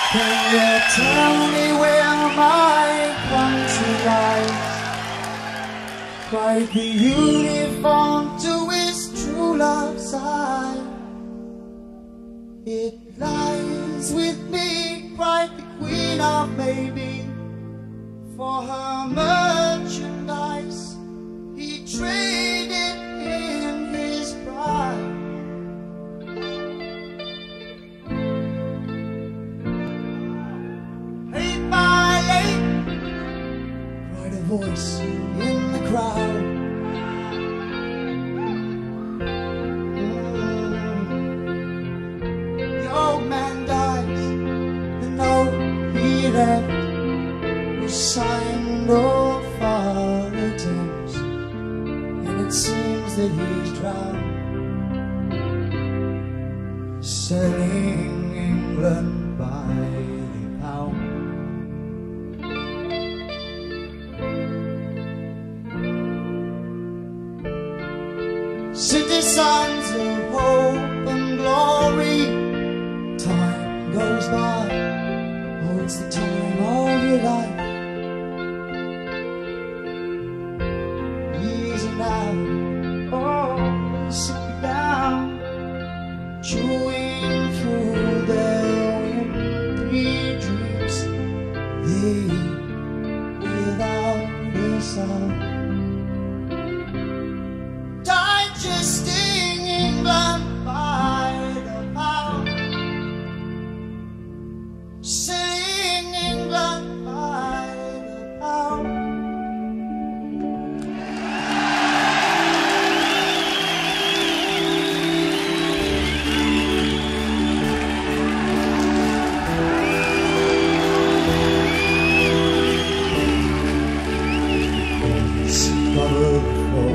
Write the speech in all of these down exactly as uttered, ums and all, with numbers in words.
Can you tell me where my country lies? Quite the uniform to its true love's side. It lies with me, quite the queen of maybe. For her merchandise he traded in his pride. Voice in the crowd. Mm. The old man dies, the note he left was signed off our attempts, and it seems that he's drowned, selling England by the pound. Citizens of hope and glory, time goes by. Oh, it's the time of your life. Easy now, oh, sit down, chewing through their empty dreams. They without a sound. Digesting England by the pound, selling England by the pound. It's colorful.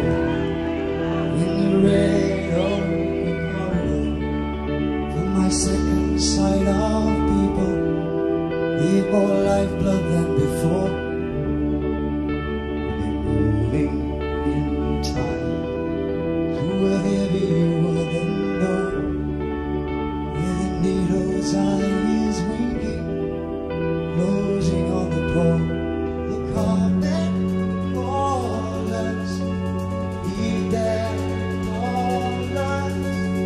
Second sight of people, leave more lifeblood than before. They're moving in time through a heavy wooden door, where the needle's eye is winking, closing on the pole. The carpet crawlers leave their callers.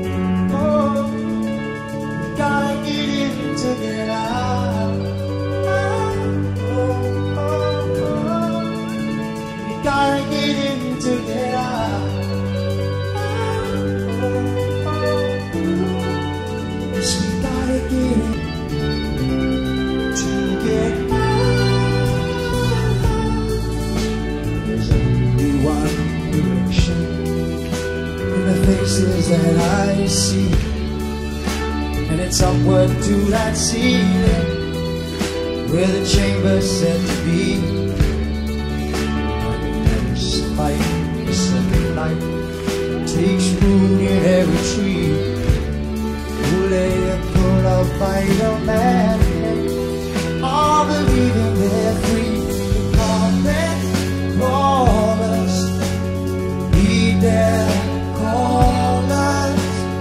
Gotta get in to get out. Oh, oh, oh, oh. We gotta get in to get out. Oh, oh, oh. Yes, we gotta get in to get out. There's only one direction in the faces that I see, and it's upward to that ceiling where the chamber's said to be. Never spite the second light takes root in every tree. Will they pull up by the man? All believing they're free. The carpet crawlers need their callers.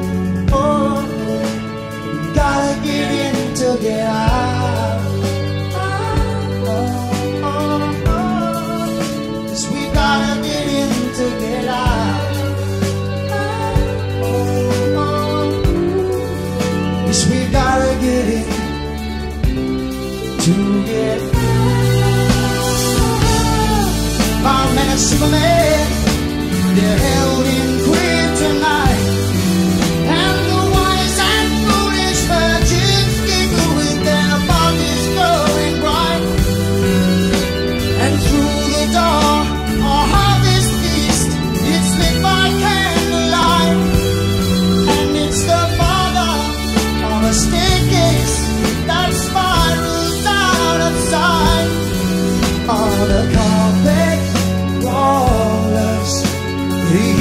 Gotta get in to get out. Oh, oh, oh, oh. Yes, we gotta get in to get out. Oh, oh, oh. Yes, we gotta get in to get out. Fireman and Superman, they're held in kryptonite. The carpet rollers,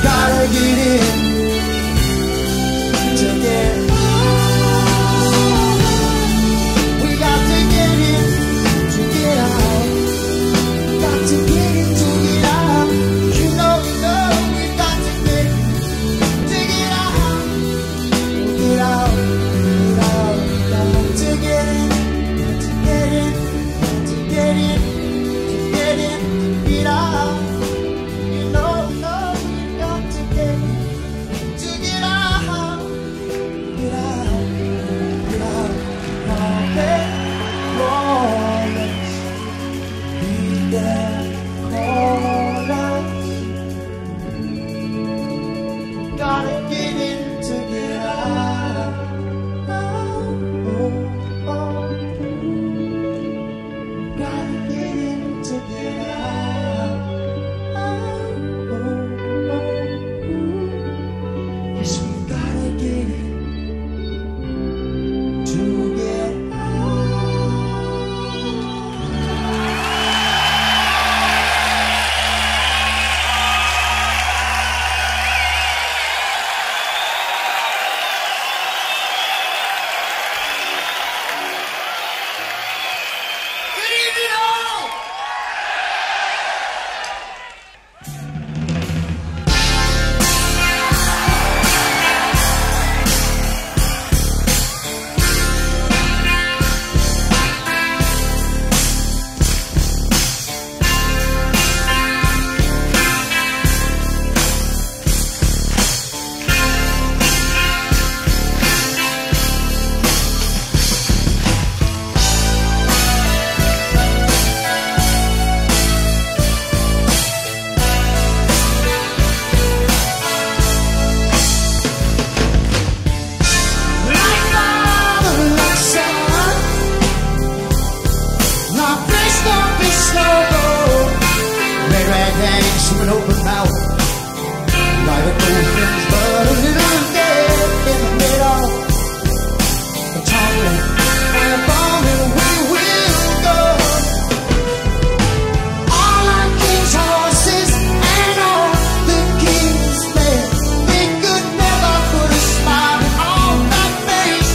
gotta get in to get out. We got to get in to get out. Got to get in to get out. You know, you know, we got to get in to get out. Get out, get out, got to get in, to get in, to get in, to get in, to get out. You know, no, we got to get in to get out. Get out, get out, okay, call us, be there, call us. Gotta get in to get out. Oh, oh, oh. Gotta get in to get out. Oh, oh, oh. Yes, we gotta get in to get Good evening, all! Like the Lyceum, not fish, not fish, no gold. Red rag hangs from an open mouth. Like a dolphin's but a little dead in the middle. The tumbling and the bombing, we will go. All our king's horses and all the king's men, they could never put a smile on that face.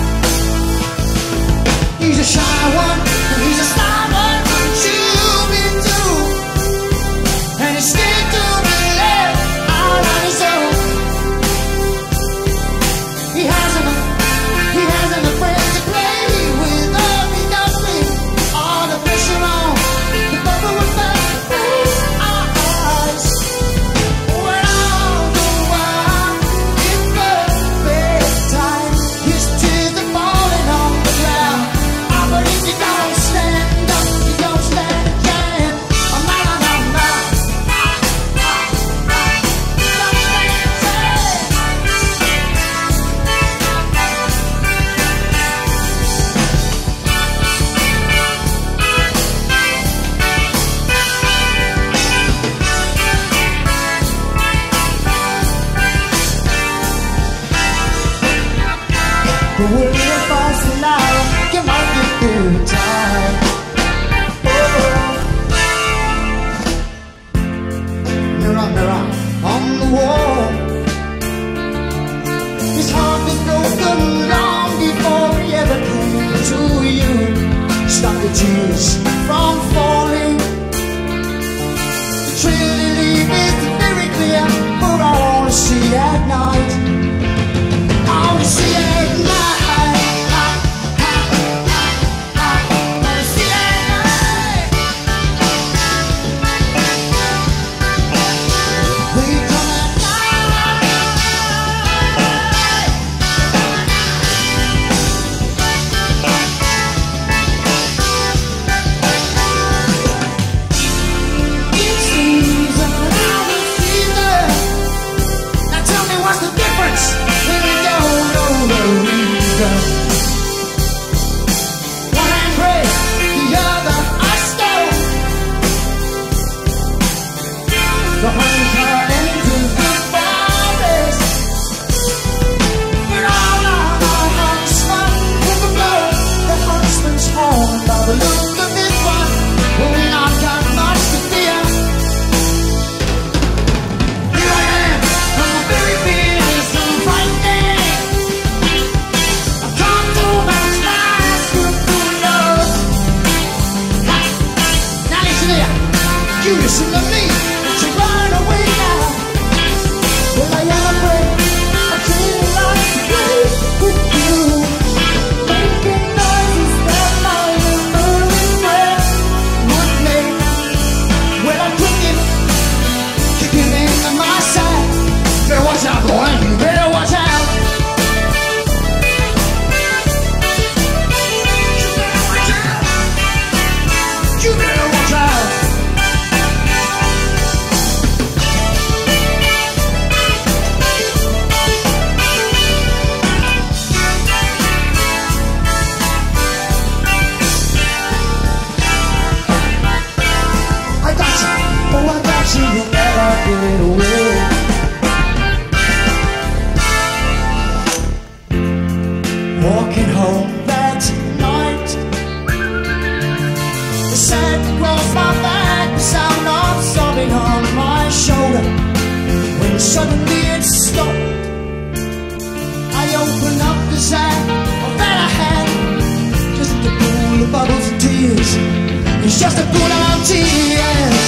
He's a shy one, and he's a sly one, but you've been too. And he's scared to be left out on his own. He hasn't, he hasn't a friend to play with. Oh, he doesn't. All the pressure on the bubble with our eyes. When all the while in perfect time, his tears are falling on the ground. Ah, but if you don't stand up, you don't stand a chance. Oh, no, no, no, no. Ah, ah, ah. You don't stand a chance. But we're real fast now, come on, get through the time. Oh, mirror, mirror on the wall. His heart was broken long before he ever came to you. Stop the tears from falling. The trail you leave is very clear for all to see at night. All to see at night. All to see at night. They come at night. suddenly it stopped. I opened up the sack that I had, just a pool of bubbles and tears. It's just a pool of tears.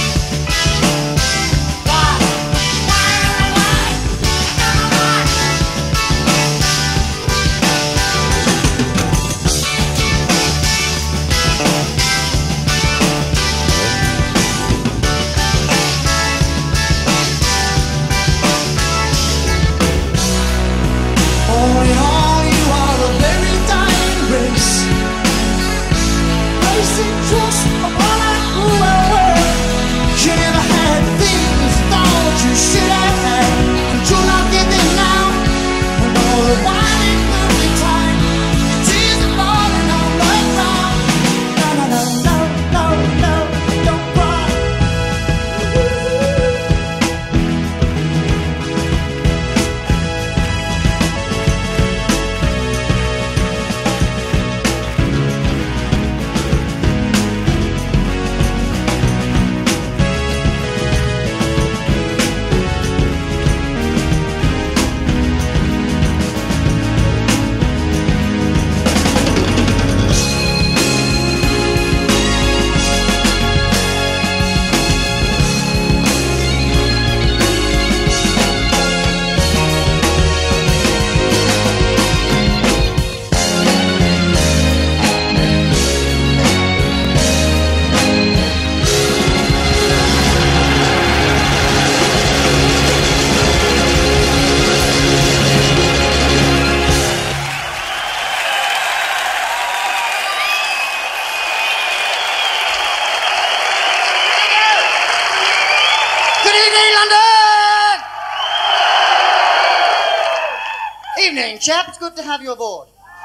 Evening, chaps. Good to have you aboard.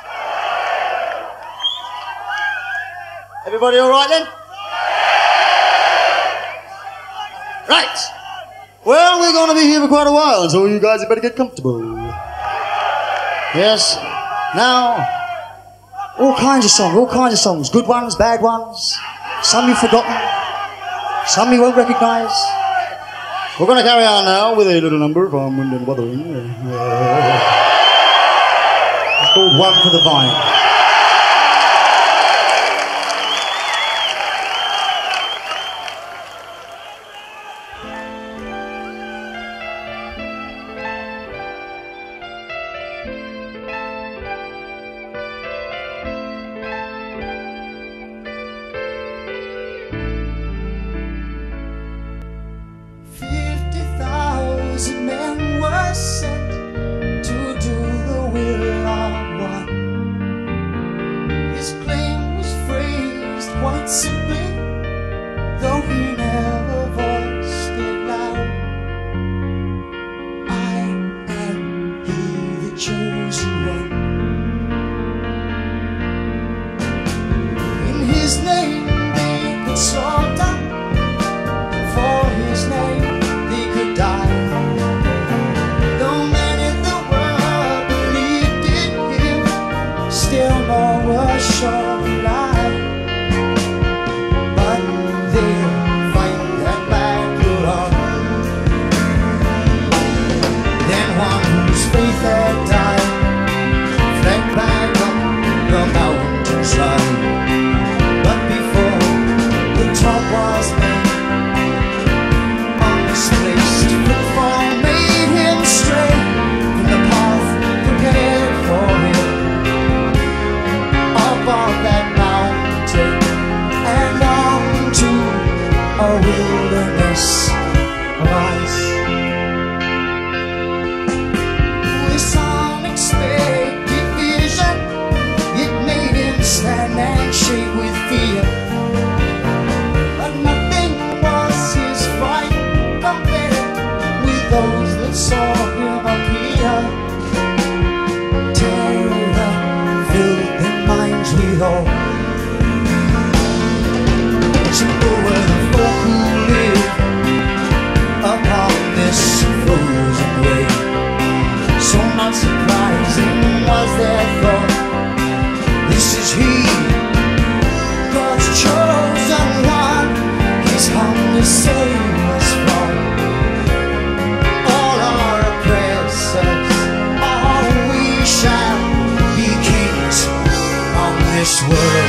Everybody all right then? Right. Well, we're going to be here for quite a while, so you guys had better get comfortable. Yes. Now, all kinds of songs, all kinds of songs. Good ones, bad ones. Some you've forgotten. Some you won't recognise. We're going to carry on now with a little number from Wind and Wuthering. Uh, it's called One for the Vine. Men were sent to do the will of one. His claim was phrased quite simply, though he never voiced it loud. I am he, the chosen one. In his name they could slaughter, for his name they could die. Sure lie, but they'll find that battle on. Then one whose faith had died fled back up the mountainside. But before the top was made, unmisplaced footfall made him stray from the path prepared for him. On that mountain and on to a wilderness of ice. This unexpected vision, it made him stand and shake with fear. But nothing was his fright compared with those that saw him appear. With all simple were the folk who live upon this frozen way. So not surprising was their thought, this is he, God's chosen one. He's come to save us from all this world.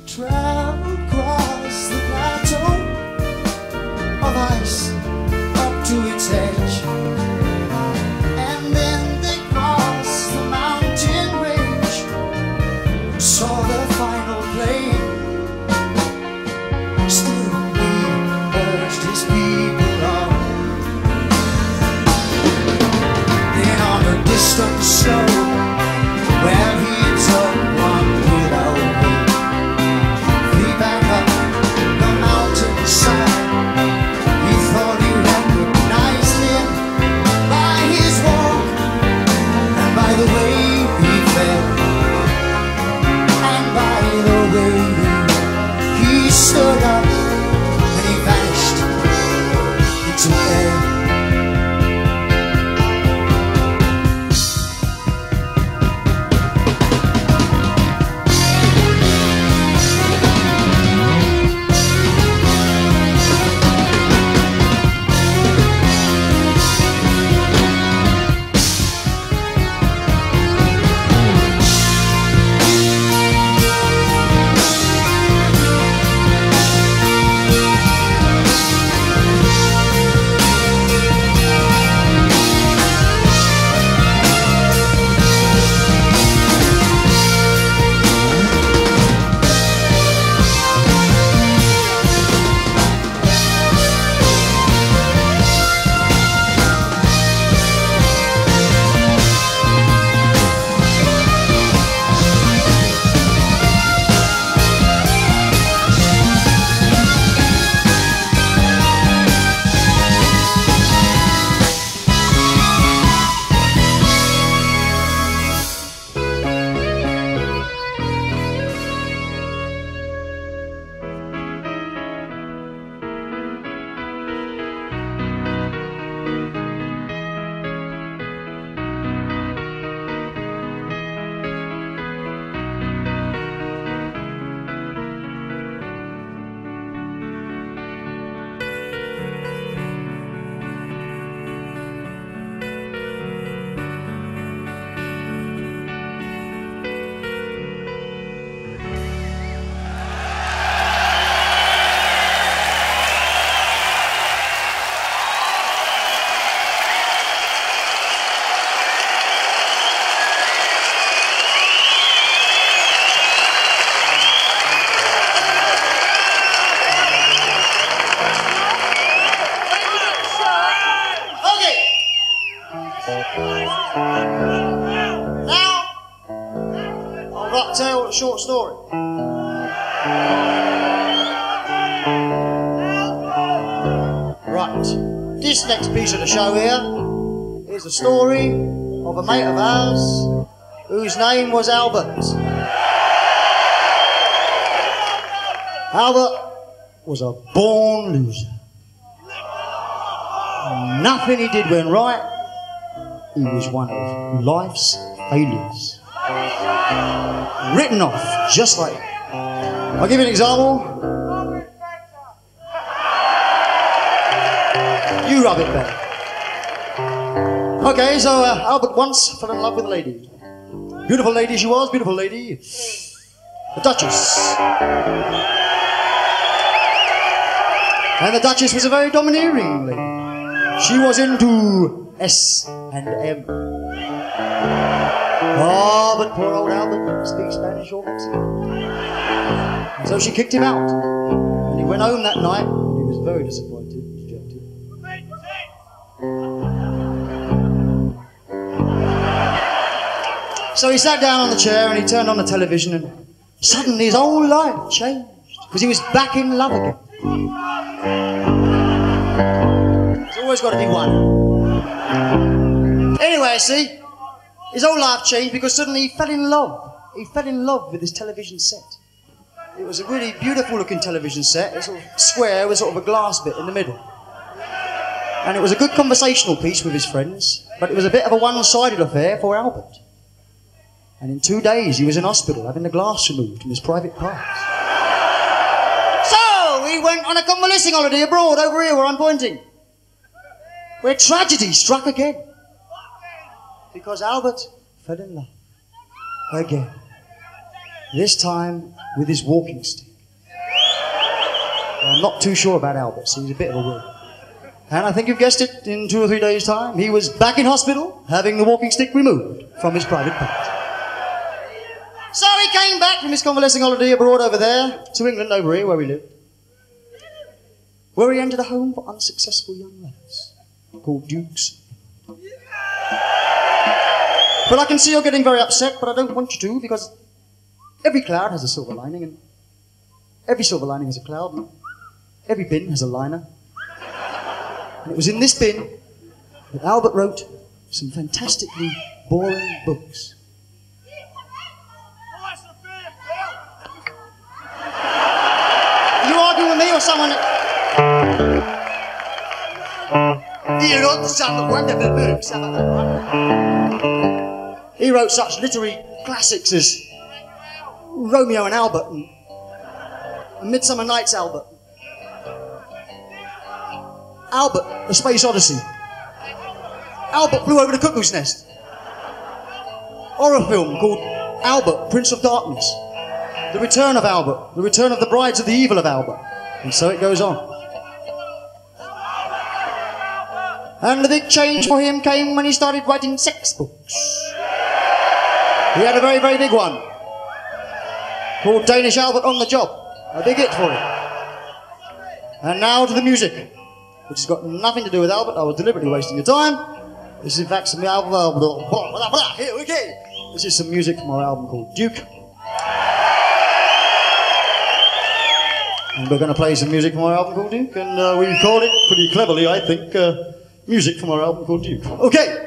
travel across the plateau of ice up to its edge, and then they crossed the mountain range, saw the final plain. Still he urged his people on. Then on a distant slope where he took one without hope, flee back up the mountainside. He thought he recognized him by his walk and by the way he felt, and by the way he stood up, and he vanished into air. Now, I've got to tell a short story. Right, this next piece of the show here is a story of a mate of ours whose name was Albert. Albert was a born loser. Nothing he did went right. He was one of life's failures. Written off, just like that. I'll give you an example. You rub it better. Okay, so uh, Albert once fell in love with a lady. Beautiful lady she was, beautiful lady. The Duchess. And the Duchess was a very domineering lady. She was into S and M. Oh, but poor old Albert speaks Spanish all that. So she kicked him out. And he went home that night and he was very disappointed, dejected. So he sat down on the chair and he turned on the television, and suddenly his whole life changed because he was back in love again. There's always got to be one. Anyway, see, his whole life changed because suddenly he fell in love. He fell in love with his television set. It was a really beautiful looking television set. It was sort of square with sort of a glass bit in the middle. And it was a good conversational piece with his friends, but it was a bit of a one-sided affair for Albert. And in two days he was in hospital having the glass removed from his private parts. So he went on a convalescing holiday abroad over here where I'm pointing, where tragedy struck again. Because Albert fell in love again. This time with his walking stick. I'm not too sure about Albert, so he's a bit of a weird. And I think you've guessed it, in two or three days' time, he was back in hospital, having the walking stick removed from his private part. So he came back from his convalescing holiday abroad over there, to England over here, where we live, where he entered a home for unsuccessful young lads, called Dukes. But I can see you're getting very upset, but I don't want you to, because every cloud has a silver lining, and every silver lining has a cloud, and every bin has a liner. And it was in this bin that Albert wrote some fantastically boring books. Are you arguing with me or someone? He wrote some wonderful books. He wrote such literary classics as Romeo and Albert and A Midsummer Night's Albert. Albert, The Space Odyssey. Albert Flew Over the Cuckoo's Nest. Horror film called Albert, Prince of Darkness. The Return of Albert. The Return of the Brides of the Evil of Albert. And so it goes on. And the big change for him came when he started writing sex books. He had a very, very big one called Danish Albert on the Job. A big hit for him. And now to the music, which has got nothing to do with Albert. I was deliberately wasting your time. This is in fact some album. Here we go. This is some music from our album called Duke. And we're going to play some music from our album called Duke, and uh, we called it pretty cleverly, I think, uh, music from our album called Duke. Okay.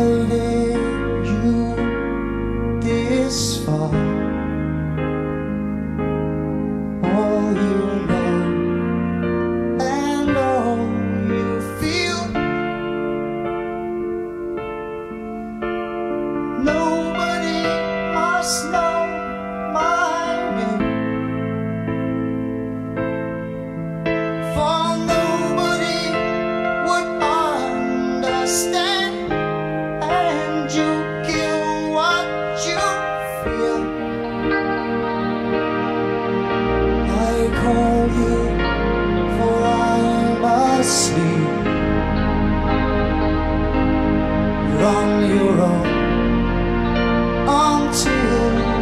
guided you this far. All you know and all you feel, nobody must know my name, for nobody would understand, and you kill what you feel. I call you, for I'm asleep. You're on your own until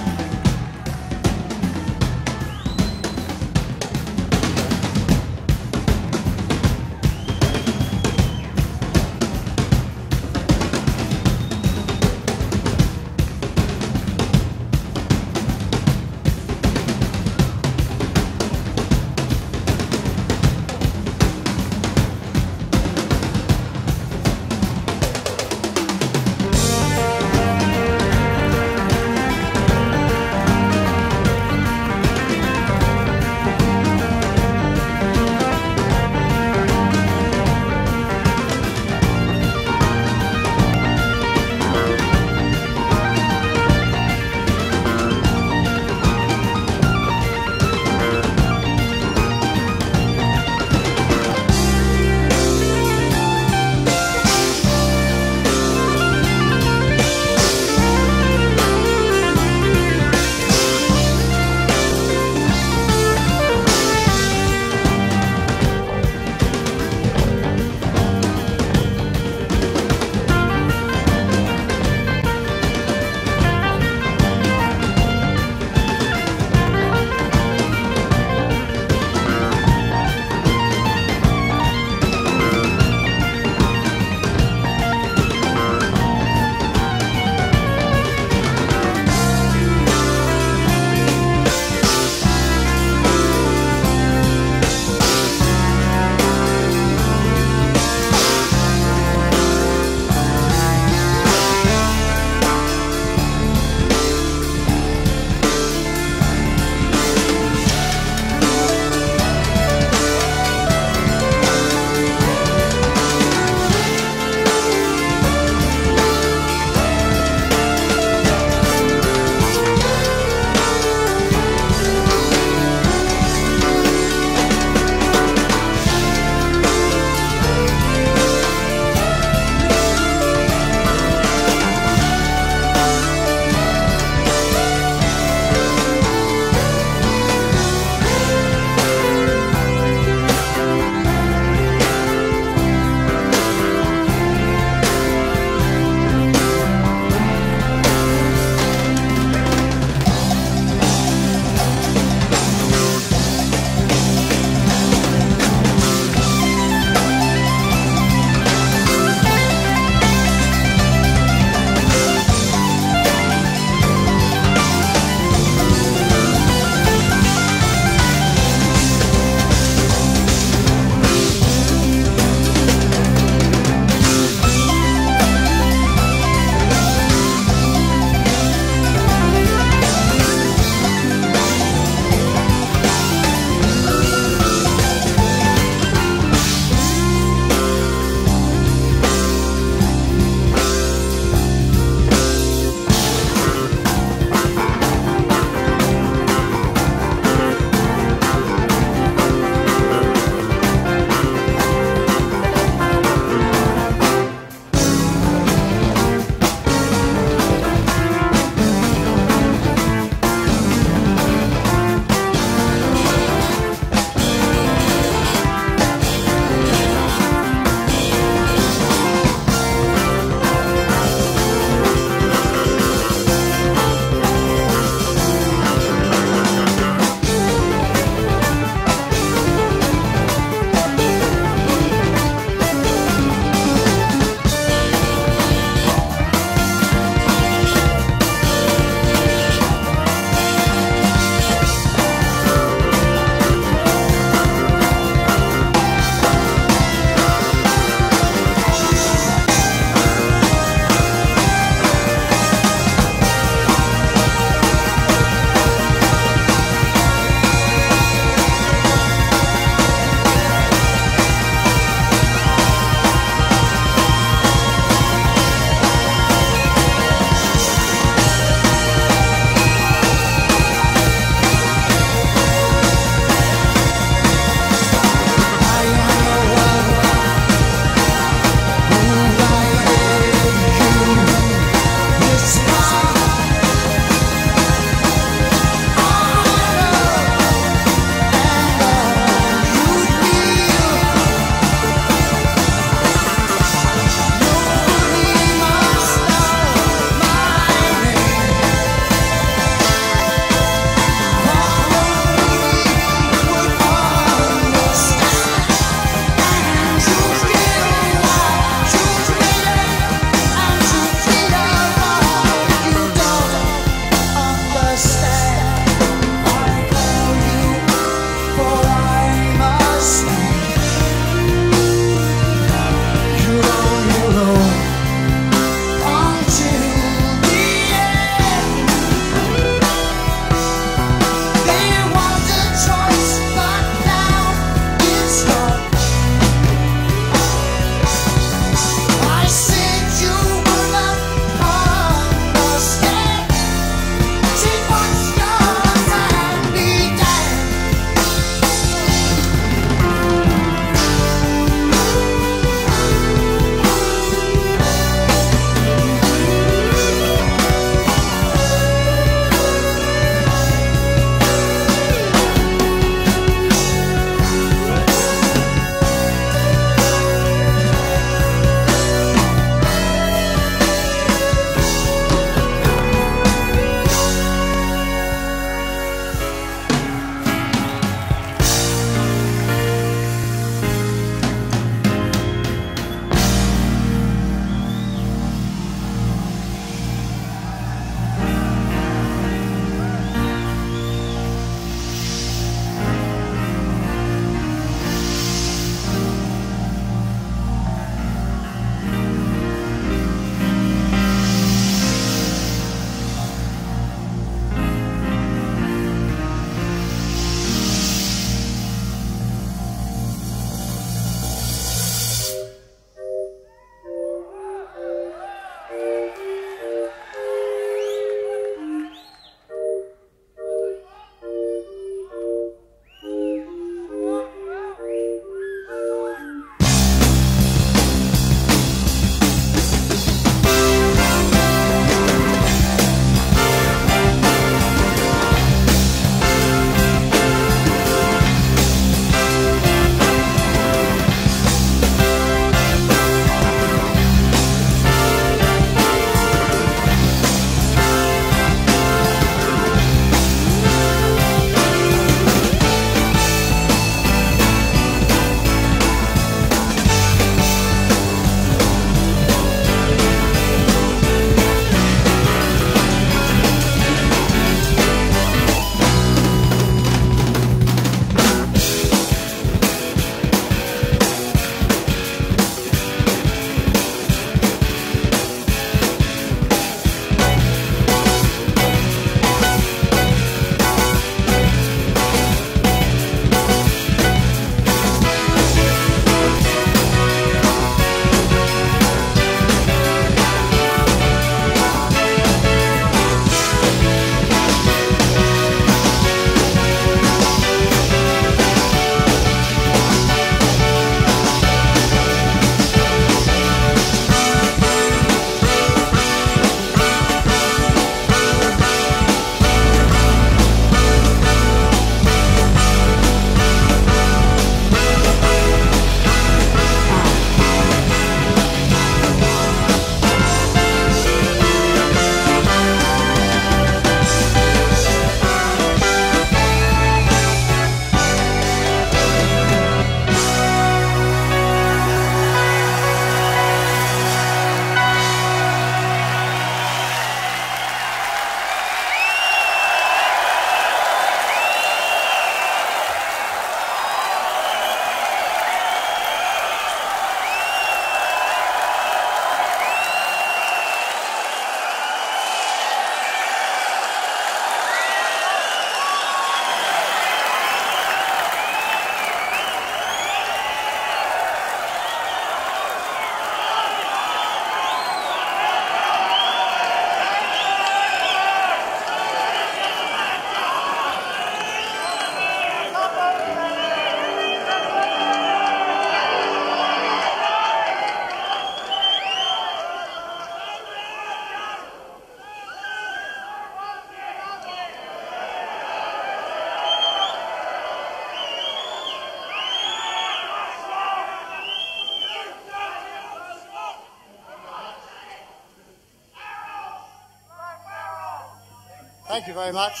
Thank you very much.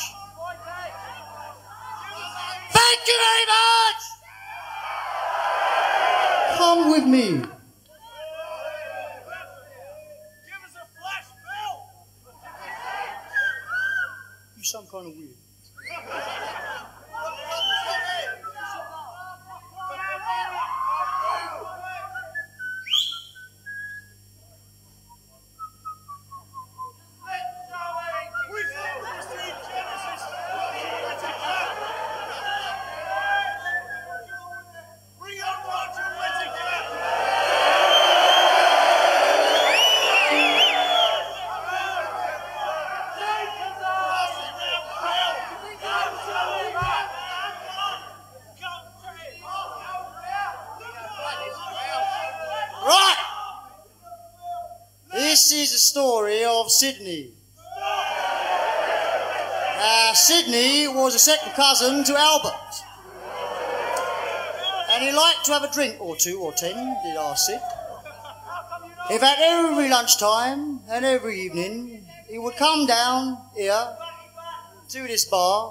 Thank you very much! Come with me. Give us a flash bill! You sound kind of weird. This is the story of Sydney. Uh, Sydney was a second cousin to Albert. And he liked to have a drink or two or ten, did our Sid. In fact, every lunchtime and every evening, he would come down here to this bar,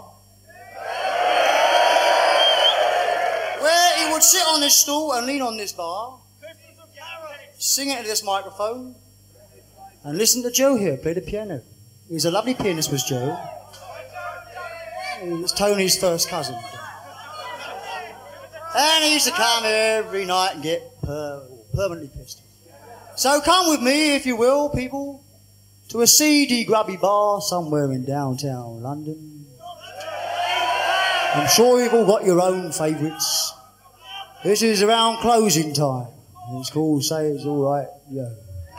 where he would sit on this stool and lean on this bar, sing into this microphone, and listen to Joe here play the piano. He was a lovely pianist, was Joe. He was Tony's first cousin. And he used to come every night and get per permanently pissed. So come with me, if you will, people, to a seedy, grubby bar somewhere in downtown London. I'm sure you've all got your own favourites. This is around closing time. It's called Say It's All Right, Yo.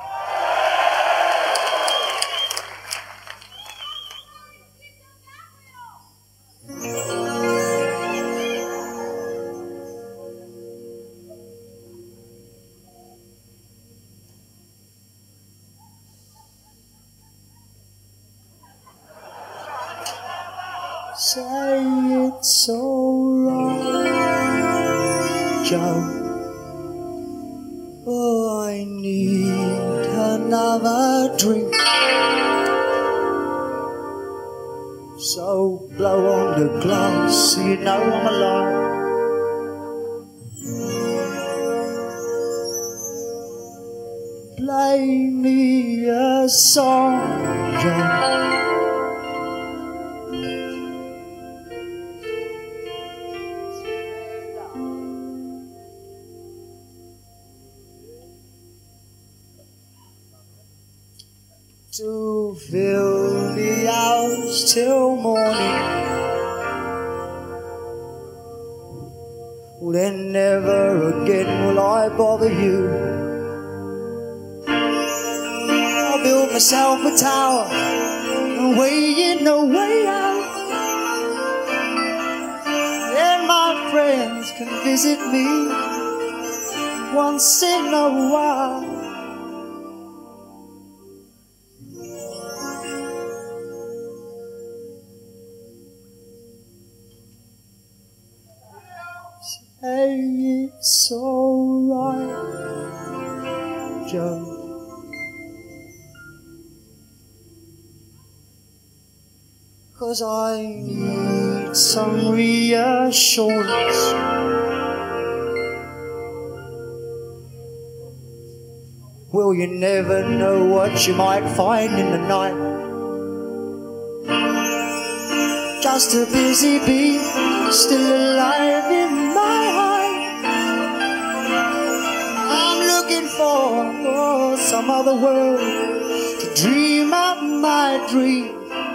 Say it's alright, Joe. Oh, I need another drink. So blow on the glass, so you know I'm alive. Play me a song, Joe. To fill the hours till morning. Well, then never again will I bother you. I'll build myself a tower and way in the way out. Then my friends can visit me once in a while. Hey, it's alright, Joe. Cause I need some reassurance. Well, you never know what you might find in the night. Just a busy bee, still alive in my heart. I'm looking for oh, some other world to dream out my dream.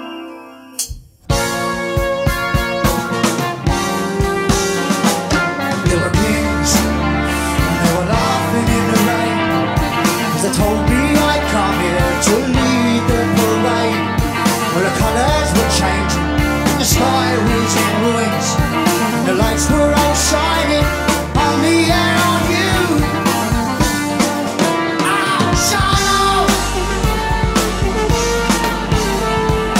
There were kings, and they were laughing in the rain, 'cause they told me I'd come here to lead the parade. Well, the colours were changing, the sky was in ruins, the lights were all shining on me and on you. Ah, shine on!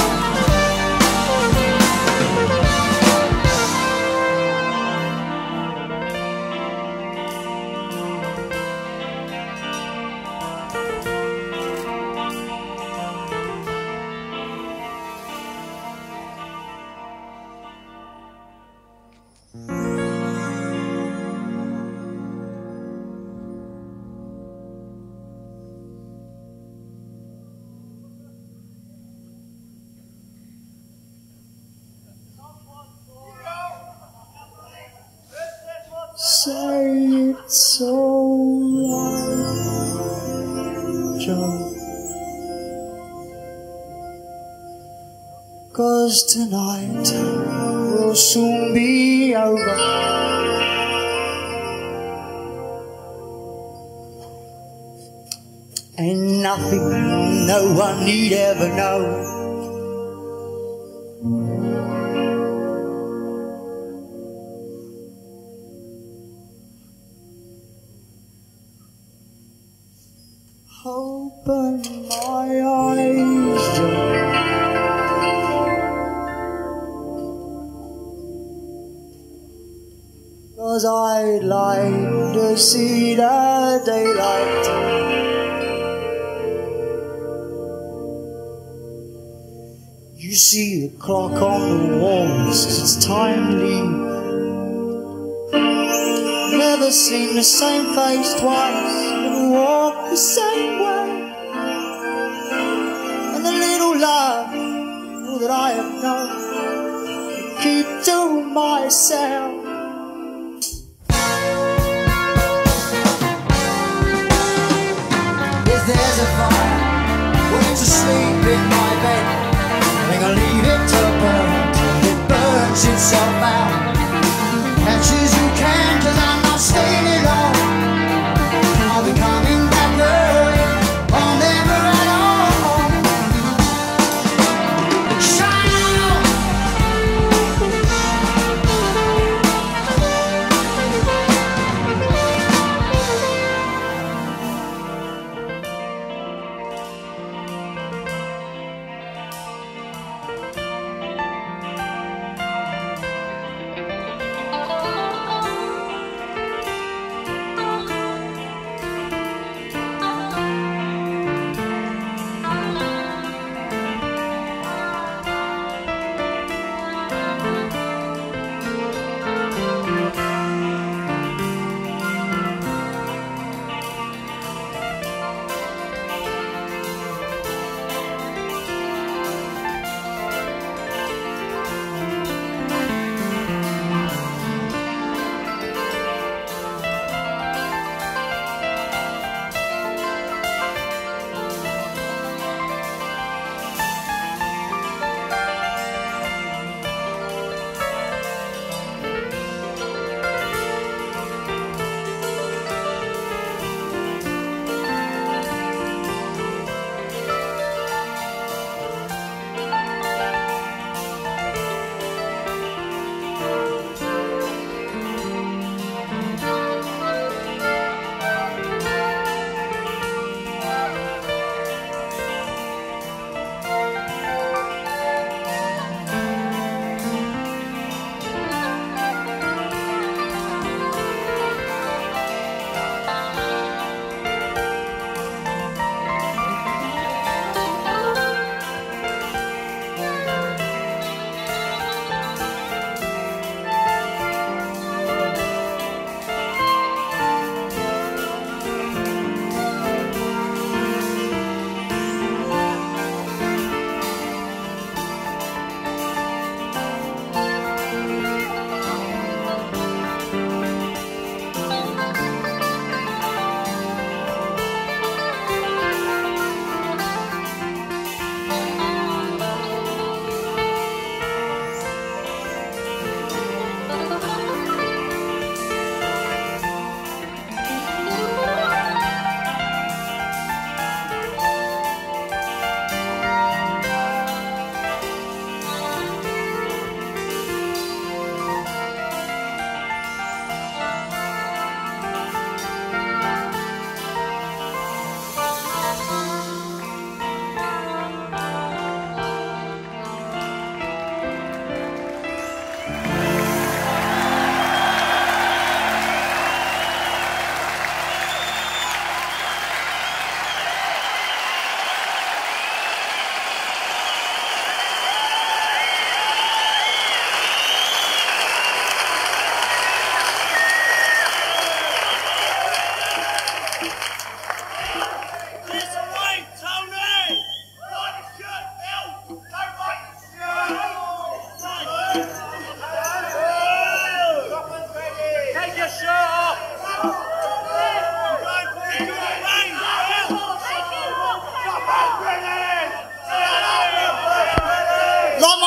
say it's alright, Joe, 'cause tonight will soon be over. Ain't nothing no one need ever know. Open my eyes, Joe, 'cause I'd like to see the daylight. You see the clock on the wall says it's time to leave. Never seen the same face twice, never walked the same way. And the little love that I have known, I keep to myself. If there's a fire waiting to sleep in my bed, I'll leave it to burn till it burns itself out. Catch as you can, 'cause I'm not staying at all. I'll be coming back early, or never at all. Shine on!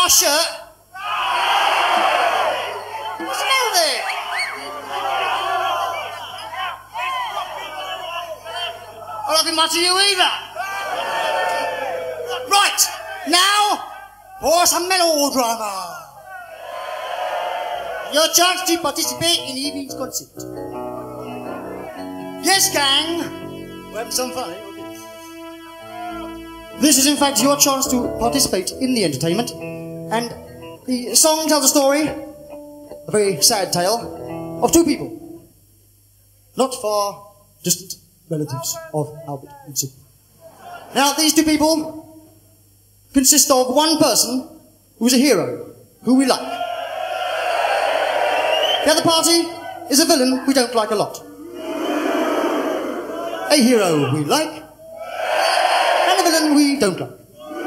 my shirt? What's the matter there? I don't think much of you either. Right, now for some melodrama. Your chance to participate in the evening's concert. Yes, gang. We're having some fun, eh? This is in fact your chance to participate in the entertainment. And the song tells a story, a very sad tale, of two people. Not far distant relatives of Albert and Sydney. Now, these two people consist of one person who's a hero, who we like. The other party is a villain we don't like a lot. A hero we like, and a villain we don't like.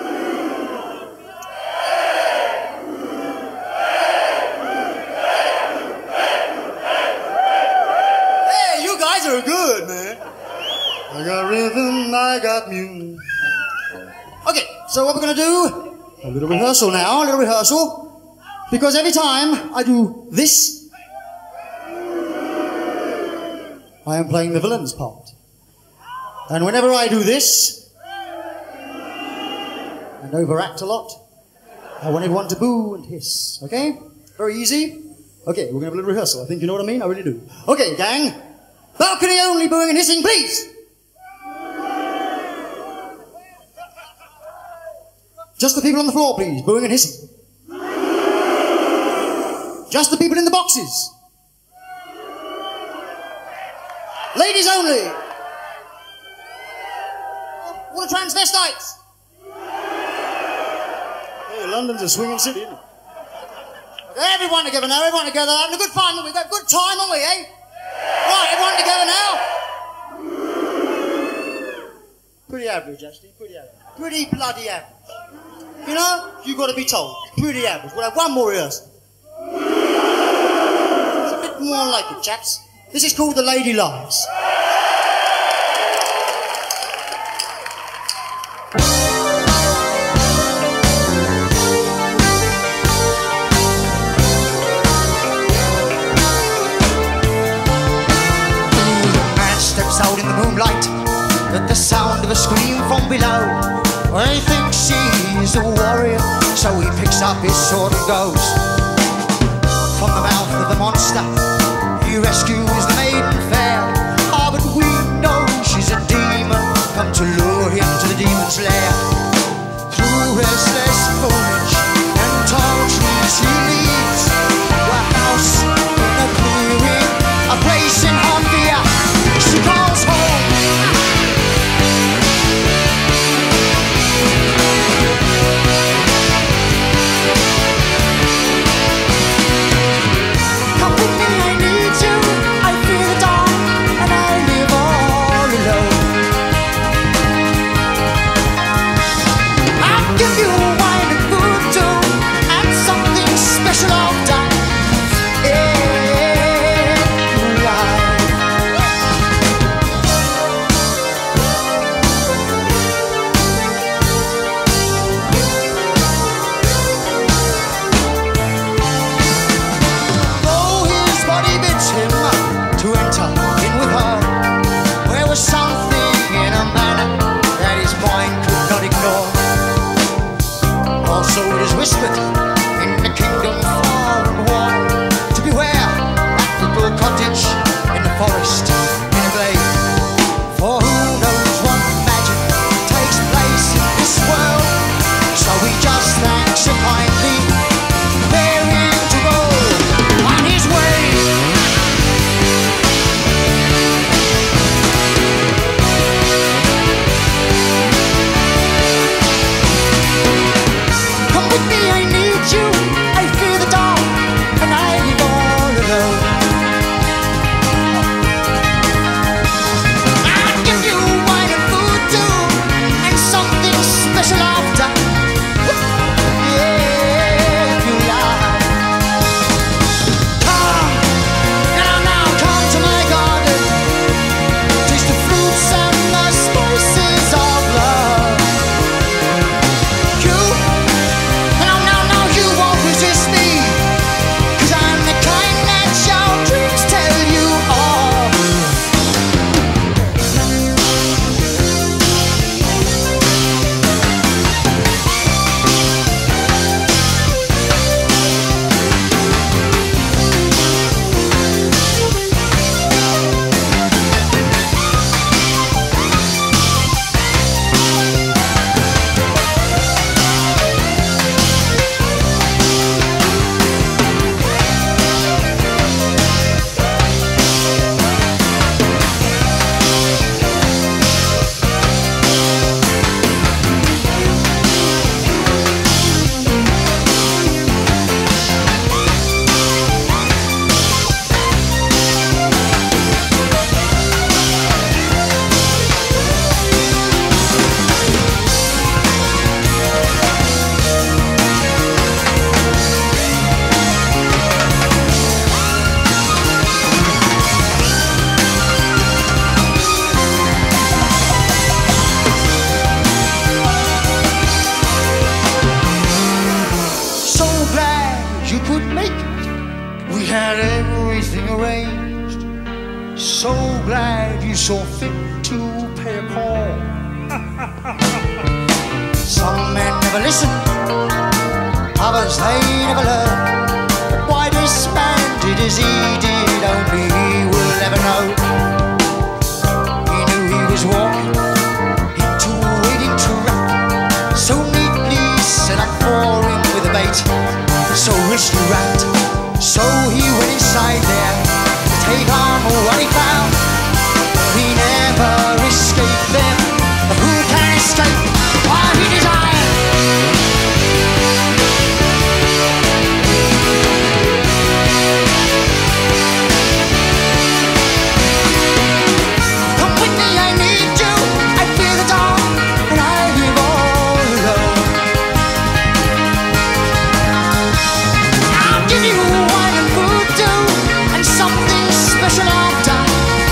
Hey, you guys are good, man. I got rhythm, I got music. Okay, so what we're gonna do, a little rehearsal now, a little rehearsal. Because every time I do this, I am playing the villain's part. And whenever I do this, and overact a lot, I want everyone to boo and hiss, okay? Very easy. Okay, we're gonna have a little rehearsal. I think you know what I mean, I really do. Okay, gang, balcony only booing and hissing, please! Just the people on the floor, please, booing and hissing. Just the people in the boxes. Ladies only. What are transvestites? Hey, London's a swinging city, isn't it? Okay, everyone together now, everyone together. Having a good fun, we've got a good time, haven't we, eh? Right, everyone together now. Pretty average, actually, pretty average. Pretty bloody average. You know, you've got to be told. Pretty average. We'll have one more rehearsal. It's a bit more like it, chaps. This is called The Lady Lies. Man steps out in the moonlight at the sound of a scream from below. He thinks he's a warrior, so he picks up his sword and goes. From the mouth of the monster, he rescues the maiden fair. Ah, but we know she's a demon, come to lure him to the demon's lair. Through restless foliage and tall trees he leads to a house in a clearing, a place in her fear she calls home. Come with me, I need you. I So glad you saw fit to pay a call. Some men never listen, others they never learn. Why this man did as he did, only he will ever know. He knew he was walking into a waiting trap, so neatly set up for him with a bait, so richly wrapped. So he went inside there to take on what he found. He never escaped them, but who can escape what he desired? Come with me, I need you. I fear the dark, and I live all alone. I'll give you wine and food too, and something special I've done.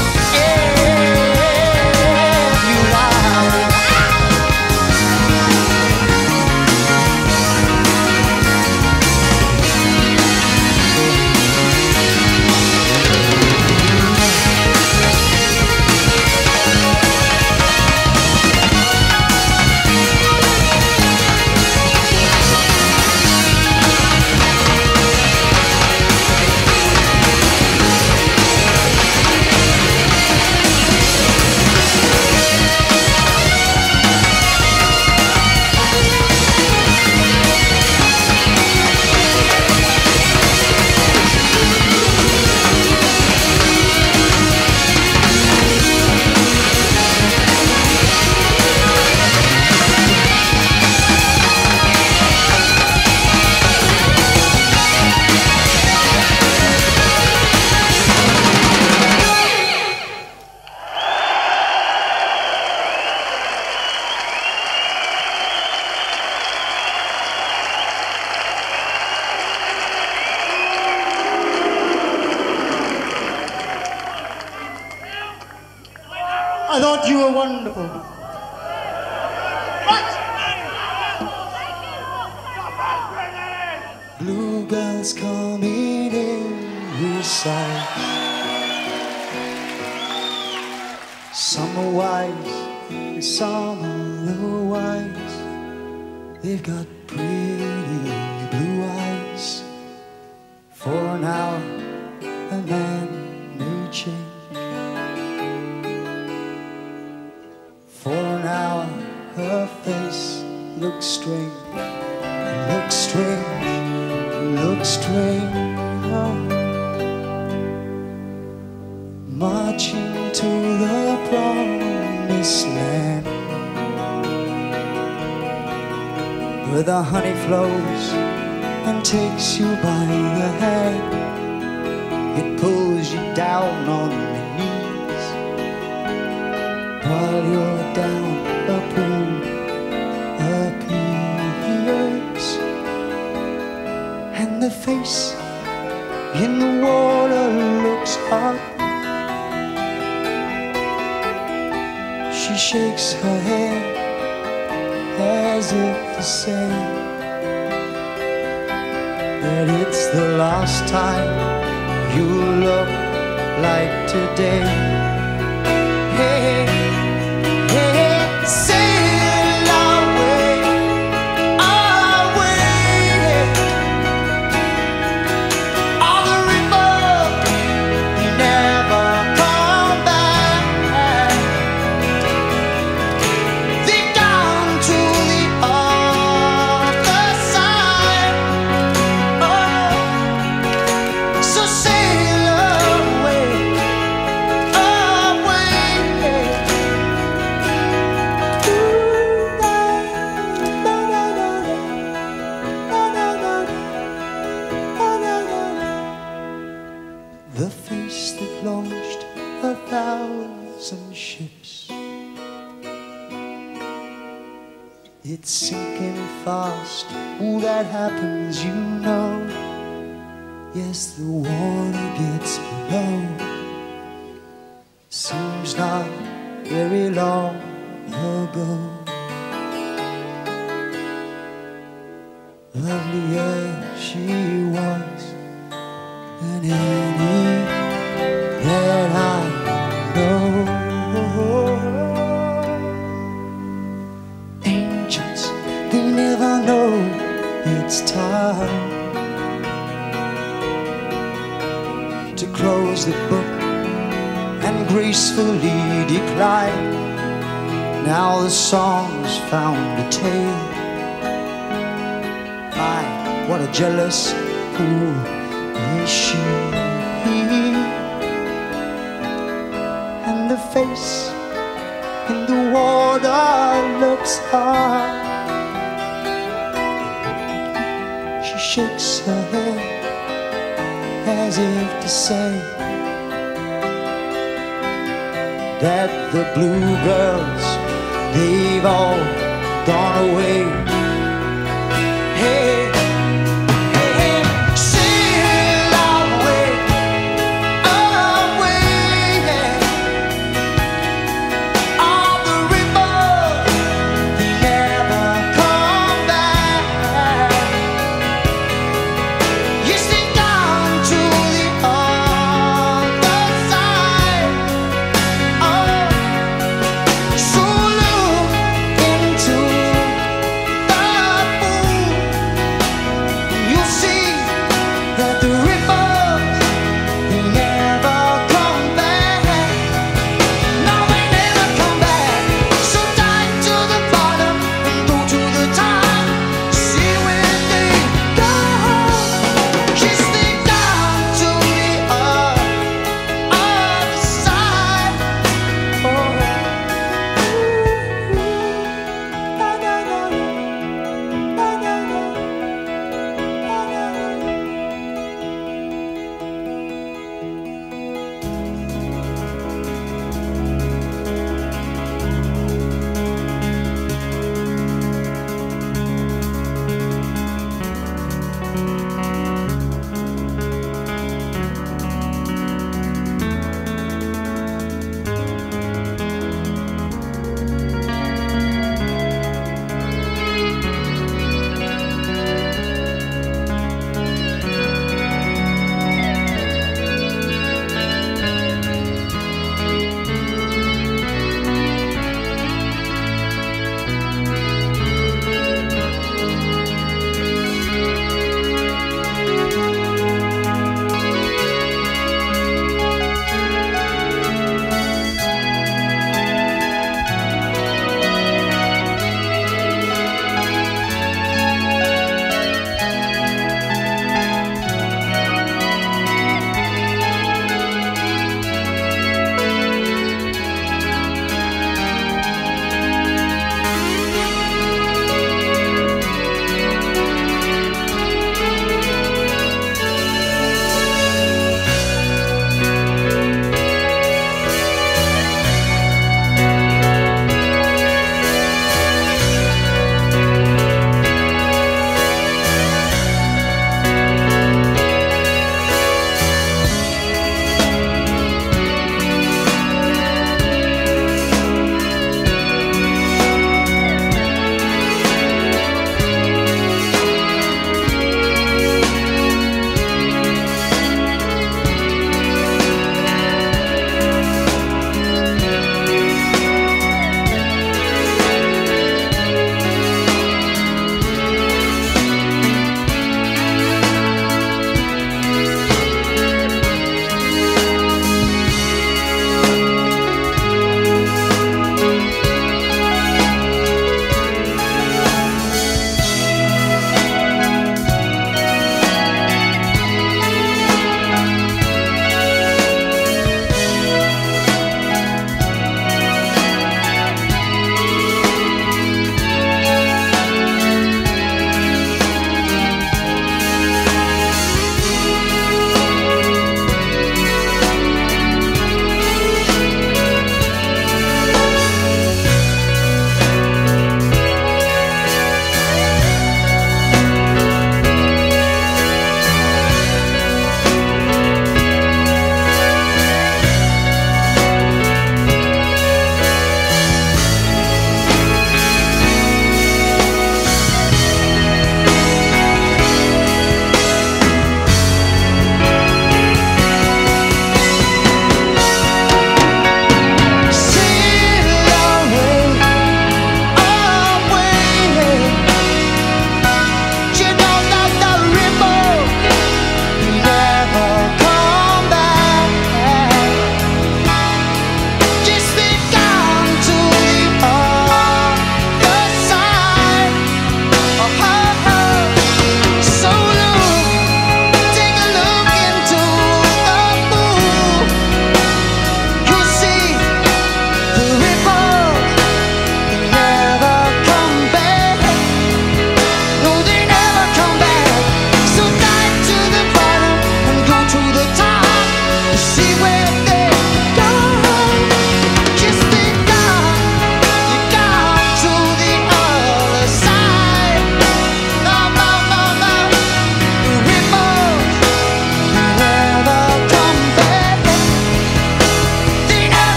I thought you were wonderful. What? Blue girls coming in your sight. Some are wise, and some are otherwise. They've got pretty blue eyes. For an hour, a man may change. For an hour, her face looks strange, looks strange, looks strange. Oh. Marching to the promised land, where the honey flows and takes you by the hand. It pulls you down on your knees while you're down a pool appears, and the face in the water looks up. She shakes her head as if to say that it's the last time you look like today. Hey, hey, sail away, away on the river, you never come back. They've gone to the other side. Oh, so sail away, away. Ooh, da, da, da, da, da, da, da, da, da. The face that launched a thousand ships, it's sinking fast. Oh, that happens, you know. Yes, the water gets below. Seems not very long ago. Lovelier she was than any that I never know it's time to close the book and gracefully decline. Now the song's found a tale. My, what a jealous fool is she. And the face in the water looks hard. She shakes her head as if to say that the blue girls, they've all gone away. Hey, hey, hey, sail away, away, yeah. On the river, they never come back. Yes, they've gone to the other side. Oh, so look into the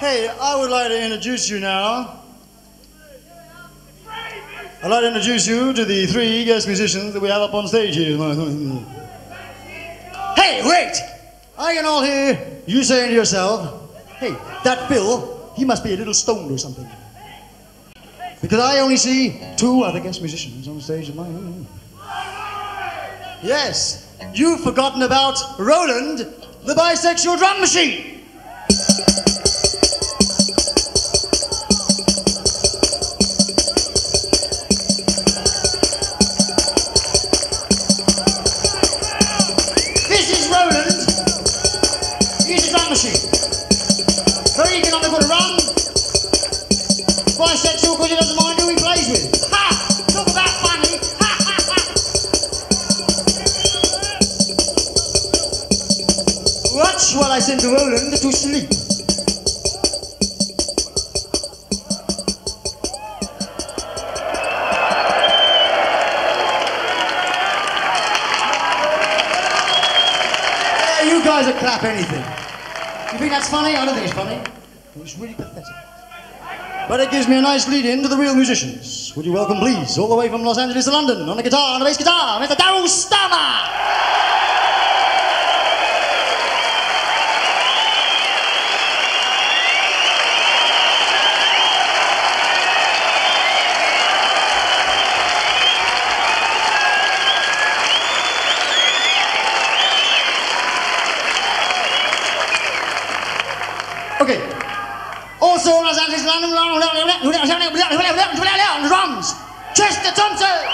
Hey, I would like to introduce you now. I'd like to introduce you to the three guest musicians that we have up on stage here. Hey, wait! I can all hear you saying to yourself, hey, that Bill, he must be a little stoned or something. Because I only see two other guest musicians on stage of my own. Yes, you've forgotten about Roland, the bisexual drum machine. This is Roland. He's a drum machine. Very economical to run. Bisexual because he doesn't mind who he plays with. Ha! Talk about funny. Ha ha ha! Watch while I send Roland to sleep. Yeah, you guys will clap anything. You think that's funny? I don't think it's funny. It's really pathetic. But it gives me a nice lead in to the real musicians. Would you welcome, please, all the way from Los Angeles to London, on the guitar and the bass guitar, Mister Daryl Starmer! Okay. Also, Los Angeles, London, drums, Chester Thompson.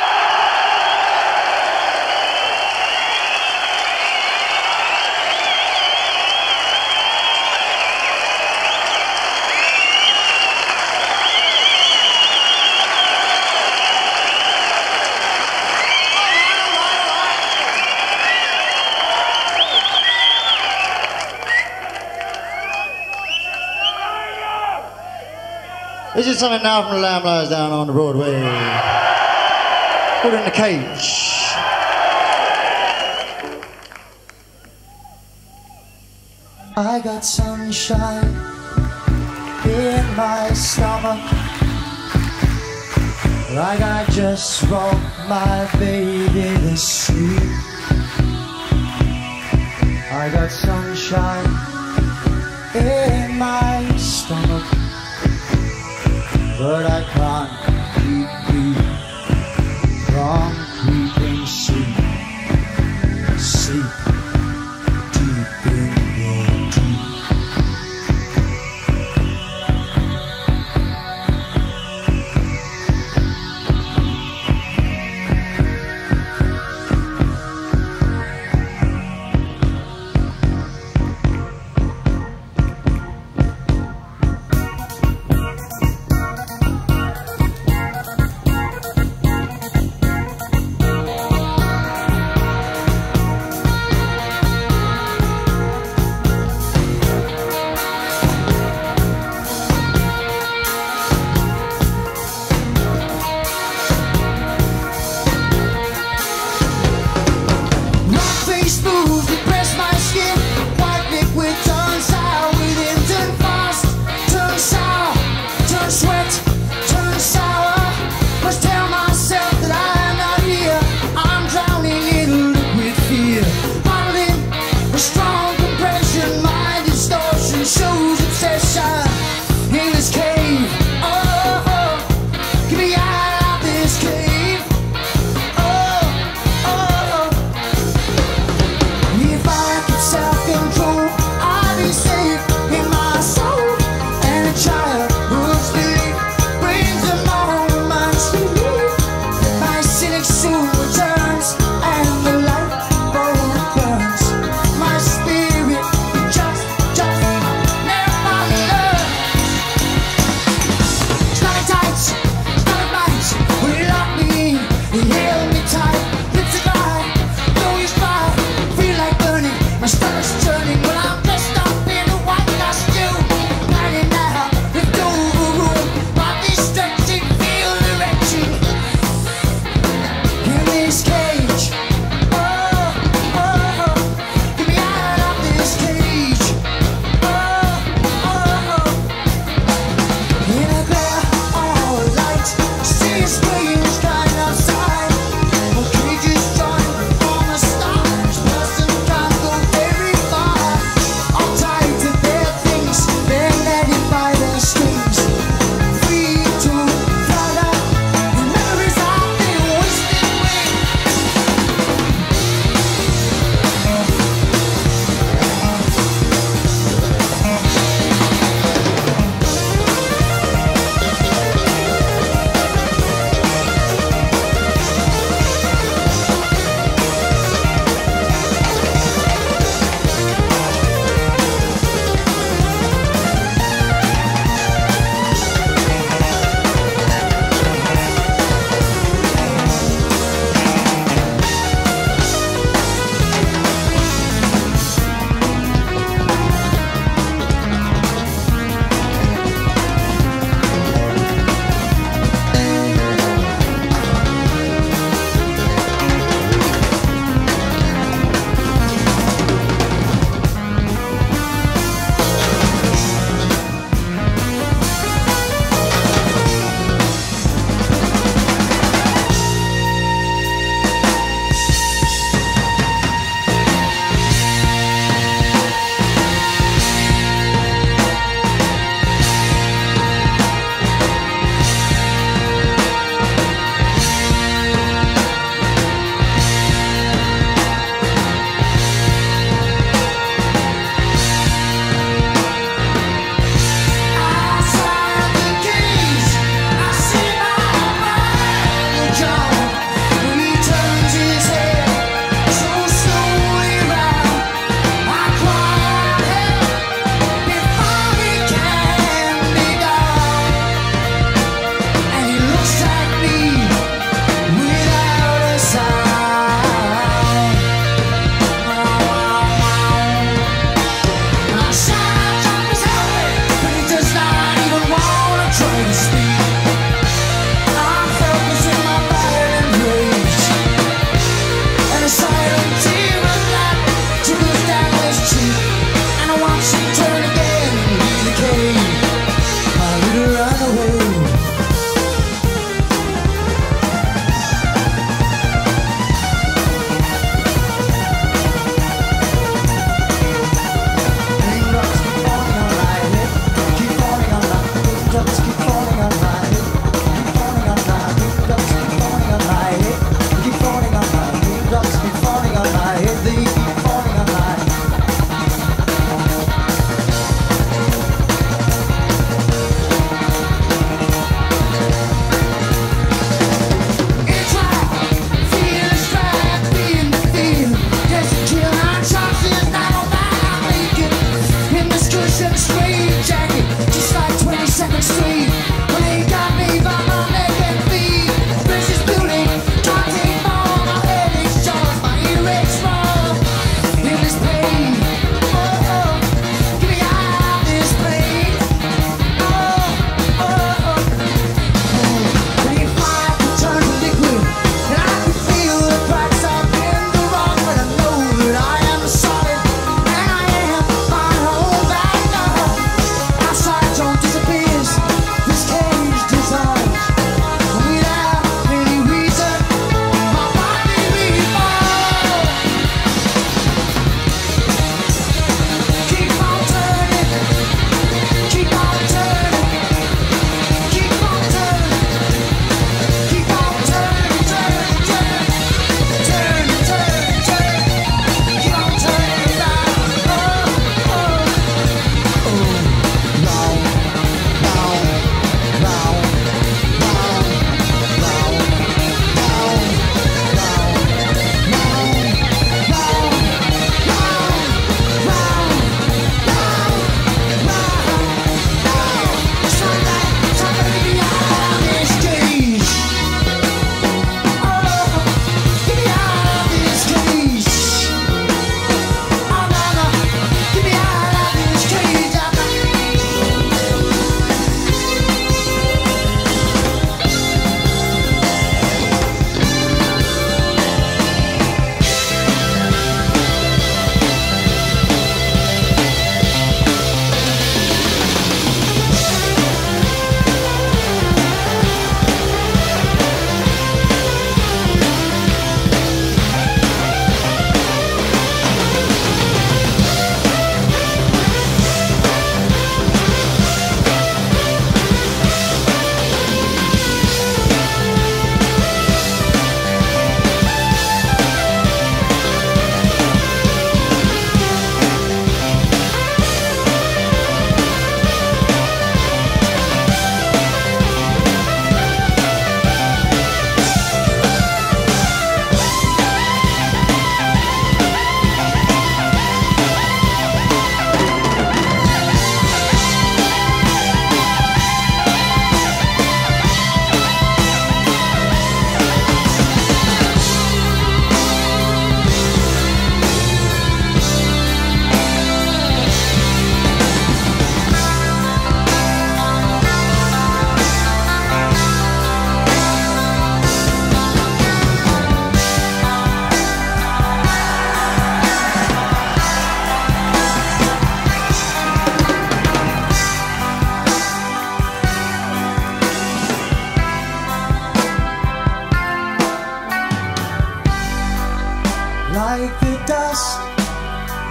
This is something now from the Lamb Lies Down on the Broadway. Put in the cage. I got sunshine in my stomach, like I just rocked my baby to sleep. I got sunshine in my stomach, but I can't keep me from creeping sleep, sleep deep in your teeth. Soon returns and the light bulb burns. My spirit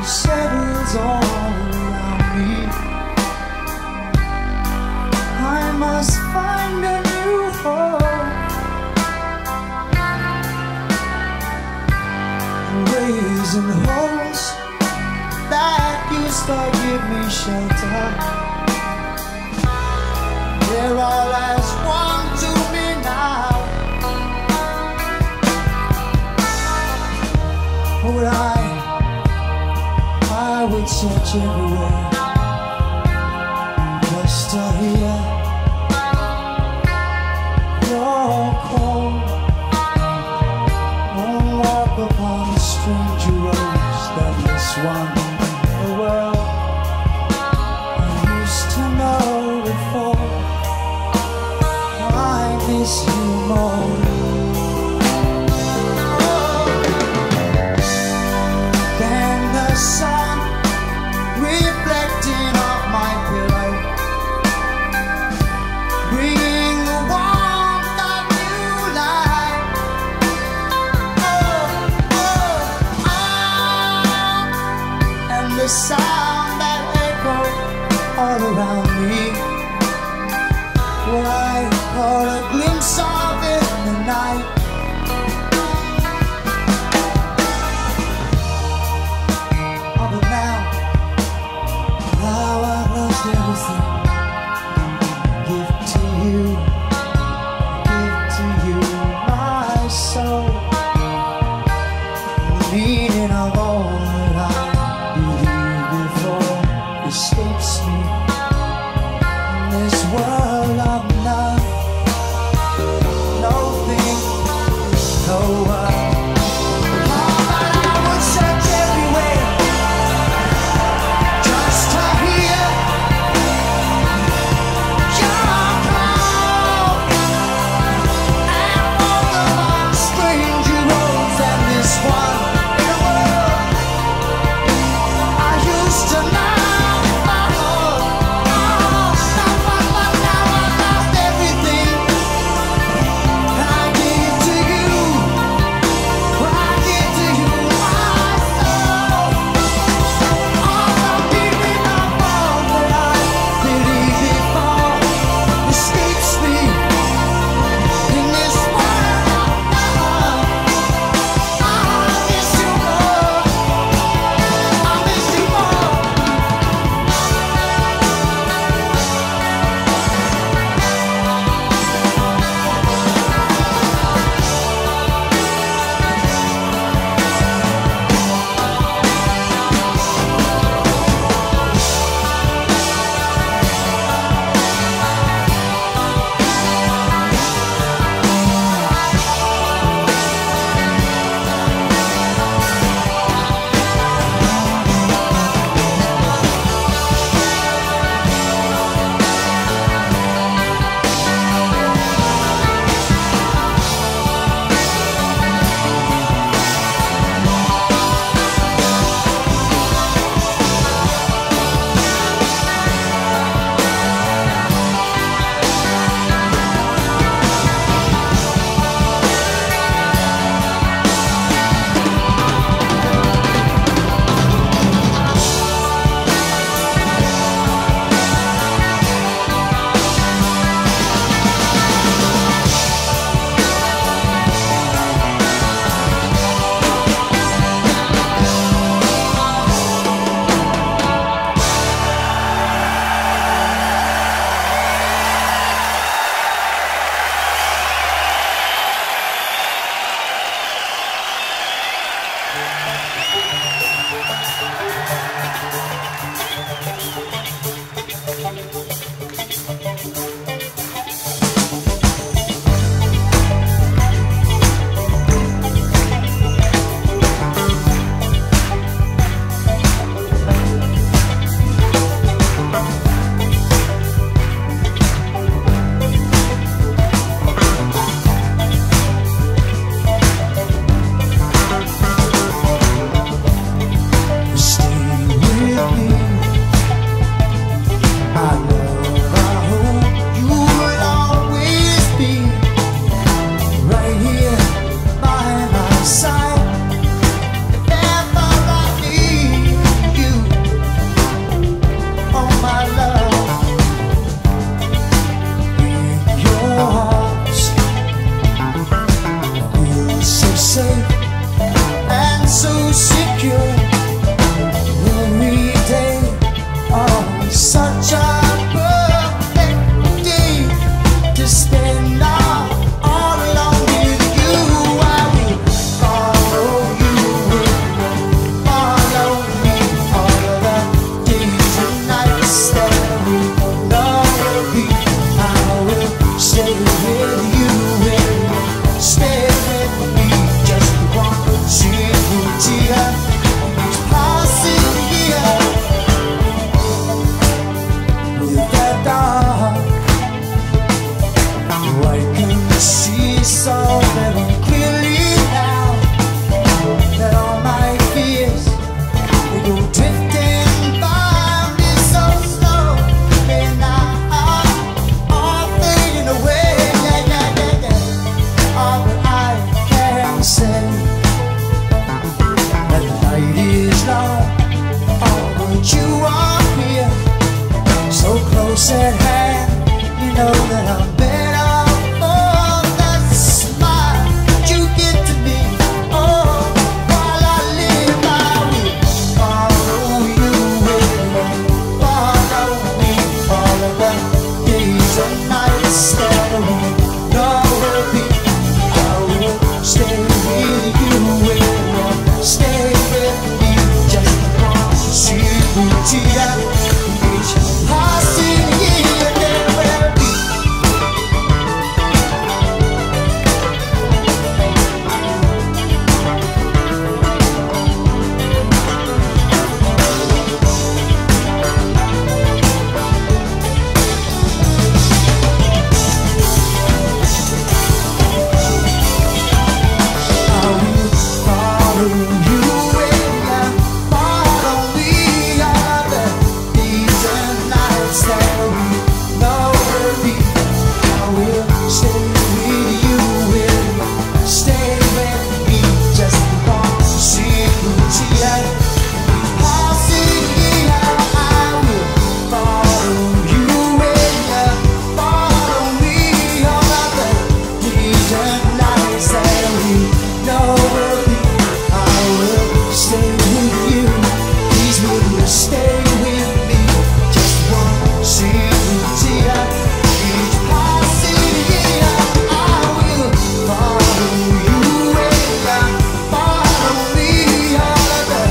settles all around me. I must find a new home, raising holes that used to give me shelter. They're all as one to me now. Would I, I would search everywhere just to hear your call. Won't walk upon the stranger roads that this one in the world I used to know before. I miss you more. The sun reflecting off my pillow, bringing the warmth of new light. Oh, oh, oh, and the sound that echoed all around me, what I caught a glimpse of in the night. Everything give to you, give to you my soul, the meaning of all that I believed before. go drifting by me so slow, and I'm all fading away. Yeah, yeah, yeah, yeah. All that I can say, that the night is long. Oh, but you are here, so close at hand. You know that I'm better for that smile you give to me. Oh, while I live, I will follow you with follow me all of the days and nights that we know will be. I will stay with you, will stay with me, just one secret. Each passing year there will be. I will follow you and follow me all the days and nights that we know will be. I will stay with you, will stay with me, just one secret. Passing year, I will follow you and follow me all of the days and nights that we know will be. I will stay with you, please will you stay with me, just one secret. Each passing year, I will follow you and follow me all of the.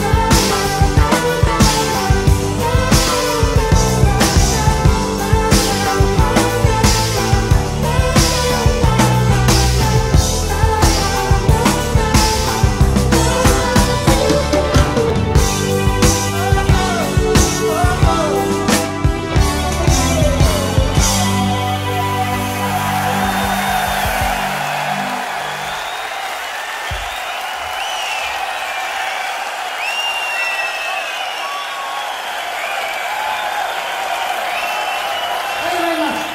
Thank you very much.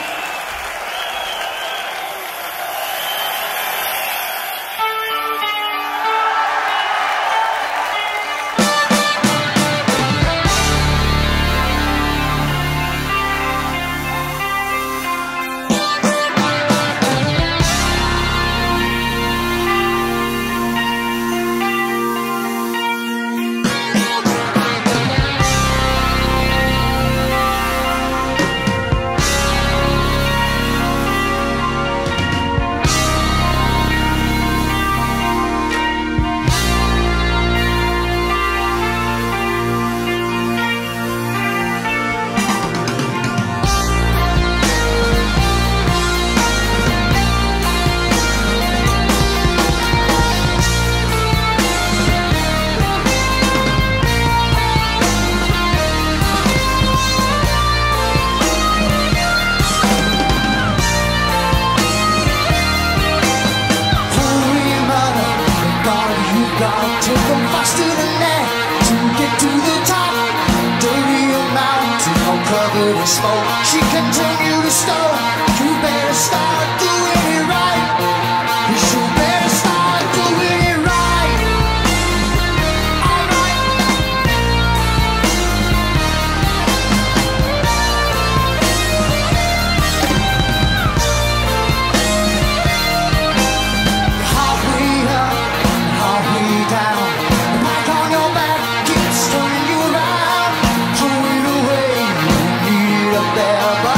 Hurry, mother, God, you gotta take them fast to the net to get to the top. Dirty old mountain, all covered in smoke. She continued to stow. You better start doing it right. You sure better start doing it right. All right. Halfway up, halfway down, back on your back, keeps turning you around. Throw it away, you don't need it up there, but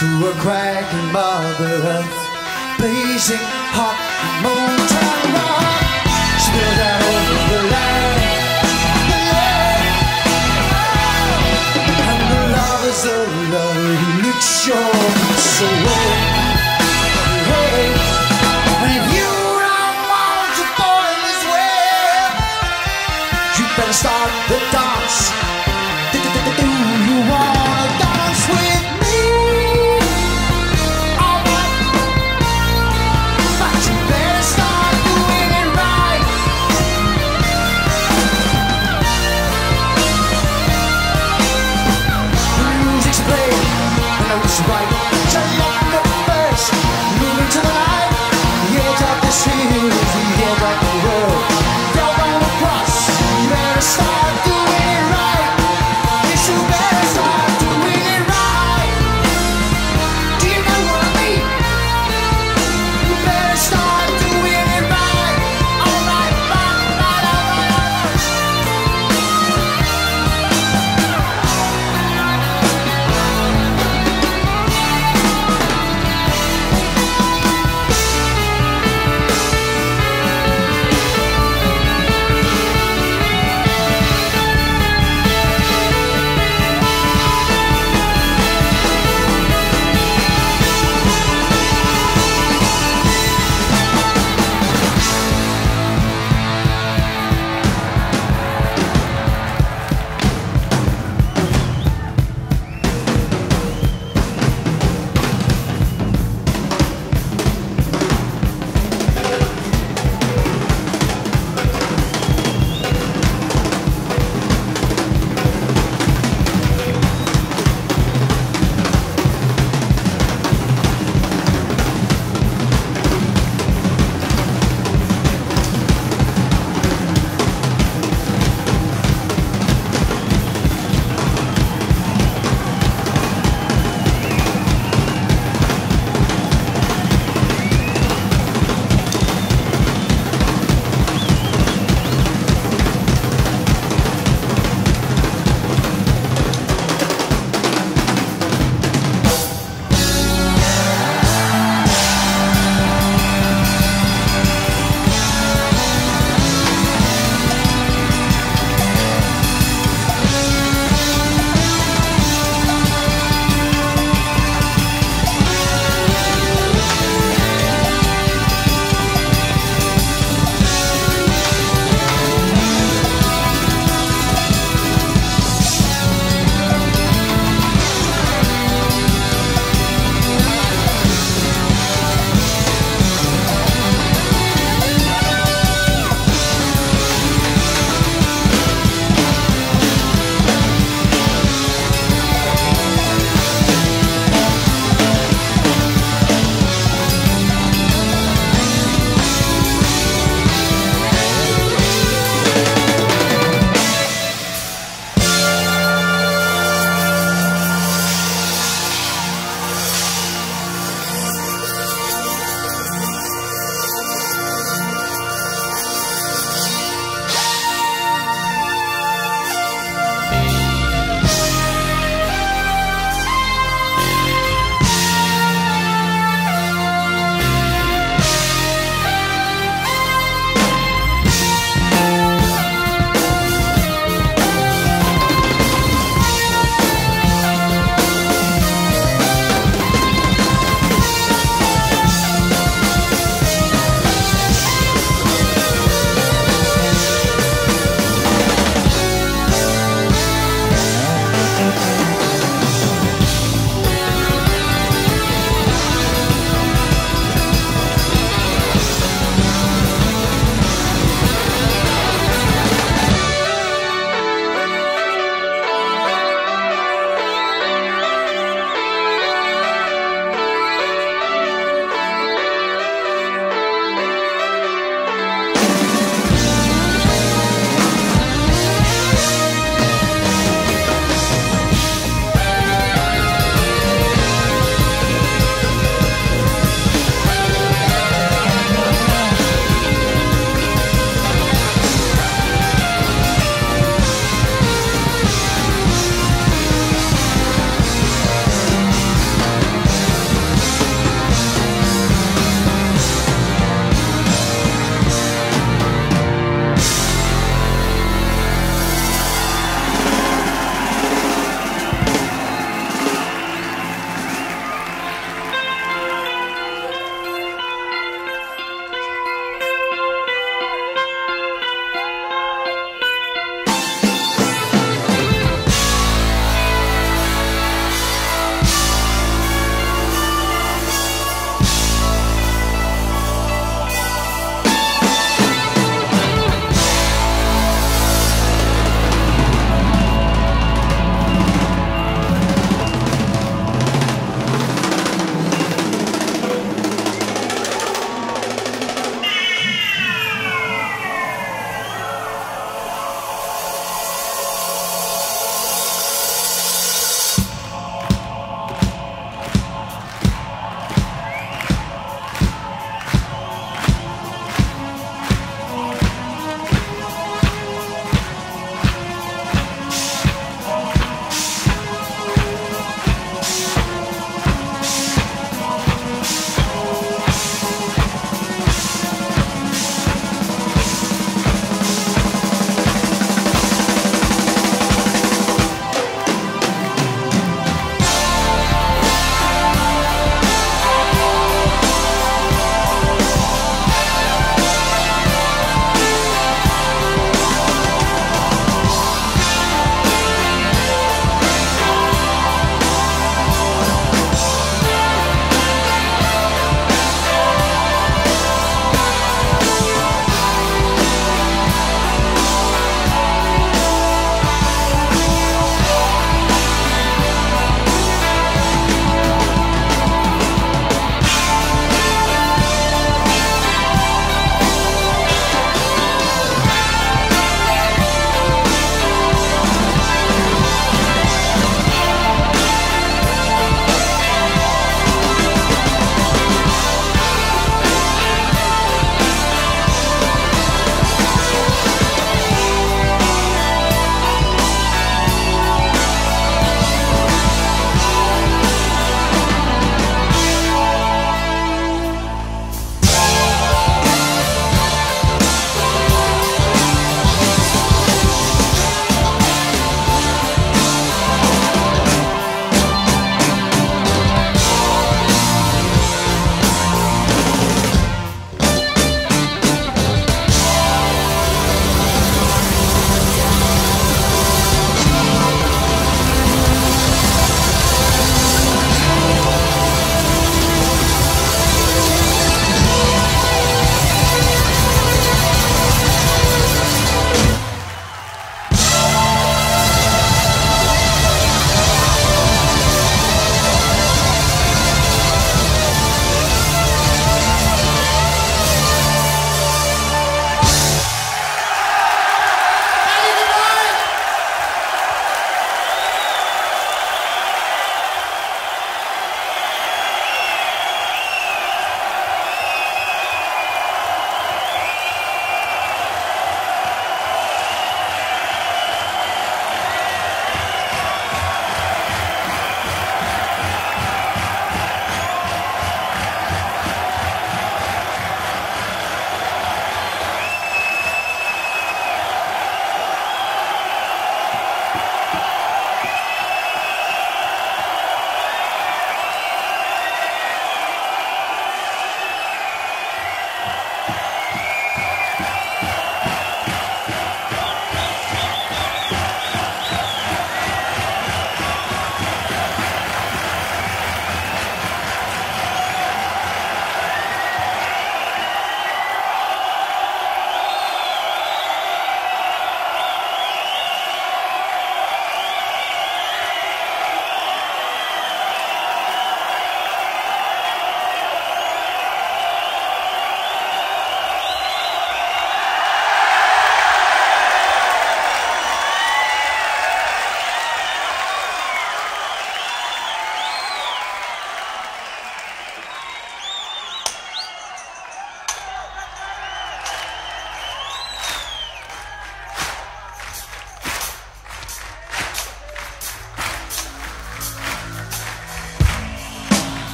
to a cracking Mother Earth, blazing hot molten rock spilled out over the land, the land. And the lovers of love look sure so well. Hey, and if you don't want to fall this way, you better start the dance. Do you wanna dance with me? Alright, but you better start doing it right. The music's playing, the notes right. Just like the first, moving to the night. The edge of this hill is the edge of the world. You're gonna cross, you better start doing it right. You better start doing it right. Do you know what I mean? You better start doing it right. Alright, right, right, alright, alright.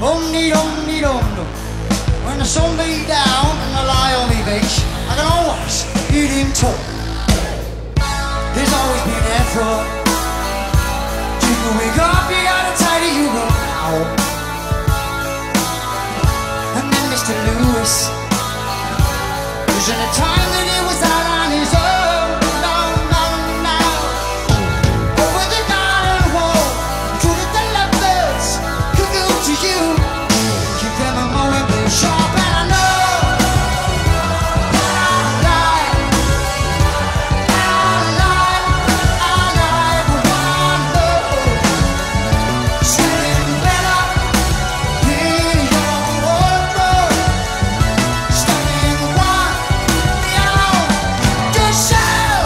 Om-de-dum-de-dum-dum. When the sun beat down and I lie on the beach, I can always hear him talk. There's always been effort. You wake up, you gotta tidy you up now. And then Mister Lewis, was in a time that he was out on his own. No, no, no. Over the garden wall, so that the lovebirds could go to you. Keep them a moment, be sharp, and I know that I lie. I lie, I lie, but one love, smelling better in your wardrobe, standing one beyond yourself.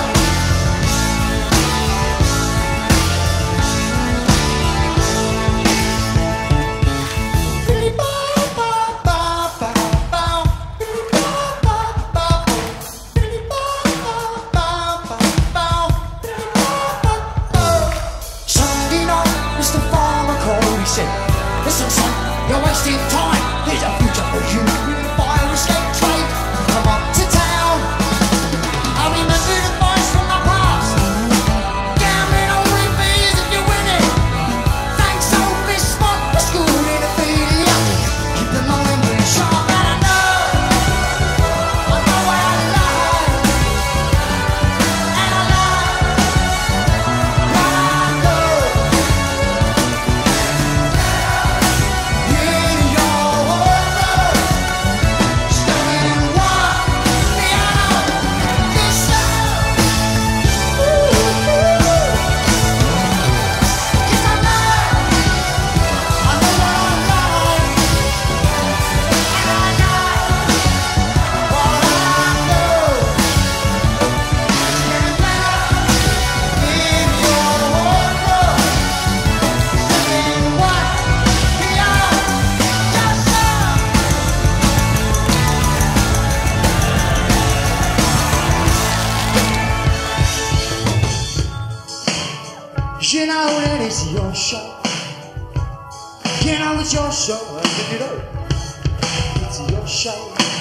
Sunday night, Mister Farmer called. He said, "Listen, son, you're wasting time. Here's a future for you in the fire escape trade. Come up to town. I remember the voice from my past. Gambling only pays if you win it. Thanks, old Miss Spot, for schooling to feed you. Keep the moment really sharp, and I know, I know I lie, and I lie, but I know in your wardrobe, standing one beyond yourself. Yes, I know, I know what I lie, and I lie, what I know. Standing better in your wardrobe, standing one beyond yourself. You know that it's your show. You know it's your show. Pick it up. It's your show.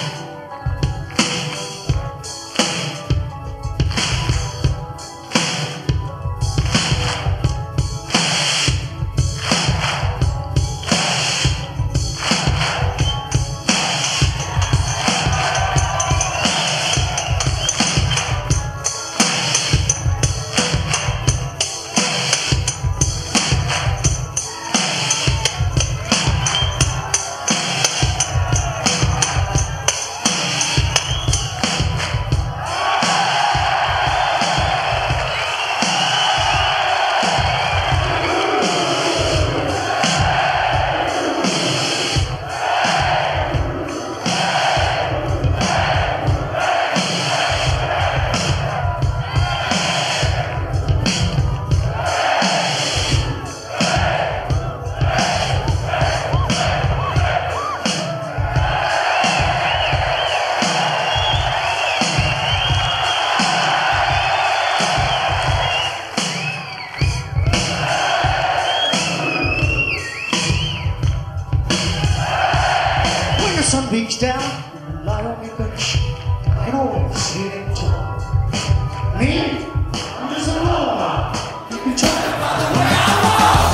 When the sun beats down and you lie on your bench, I can always hear him talk. Me? I'm just a roller. You can try it by the way I walk.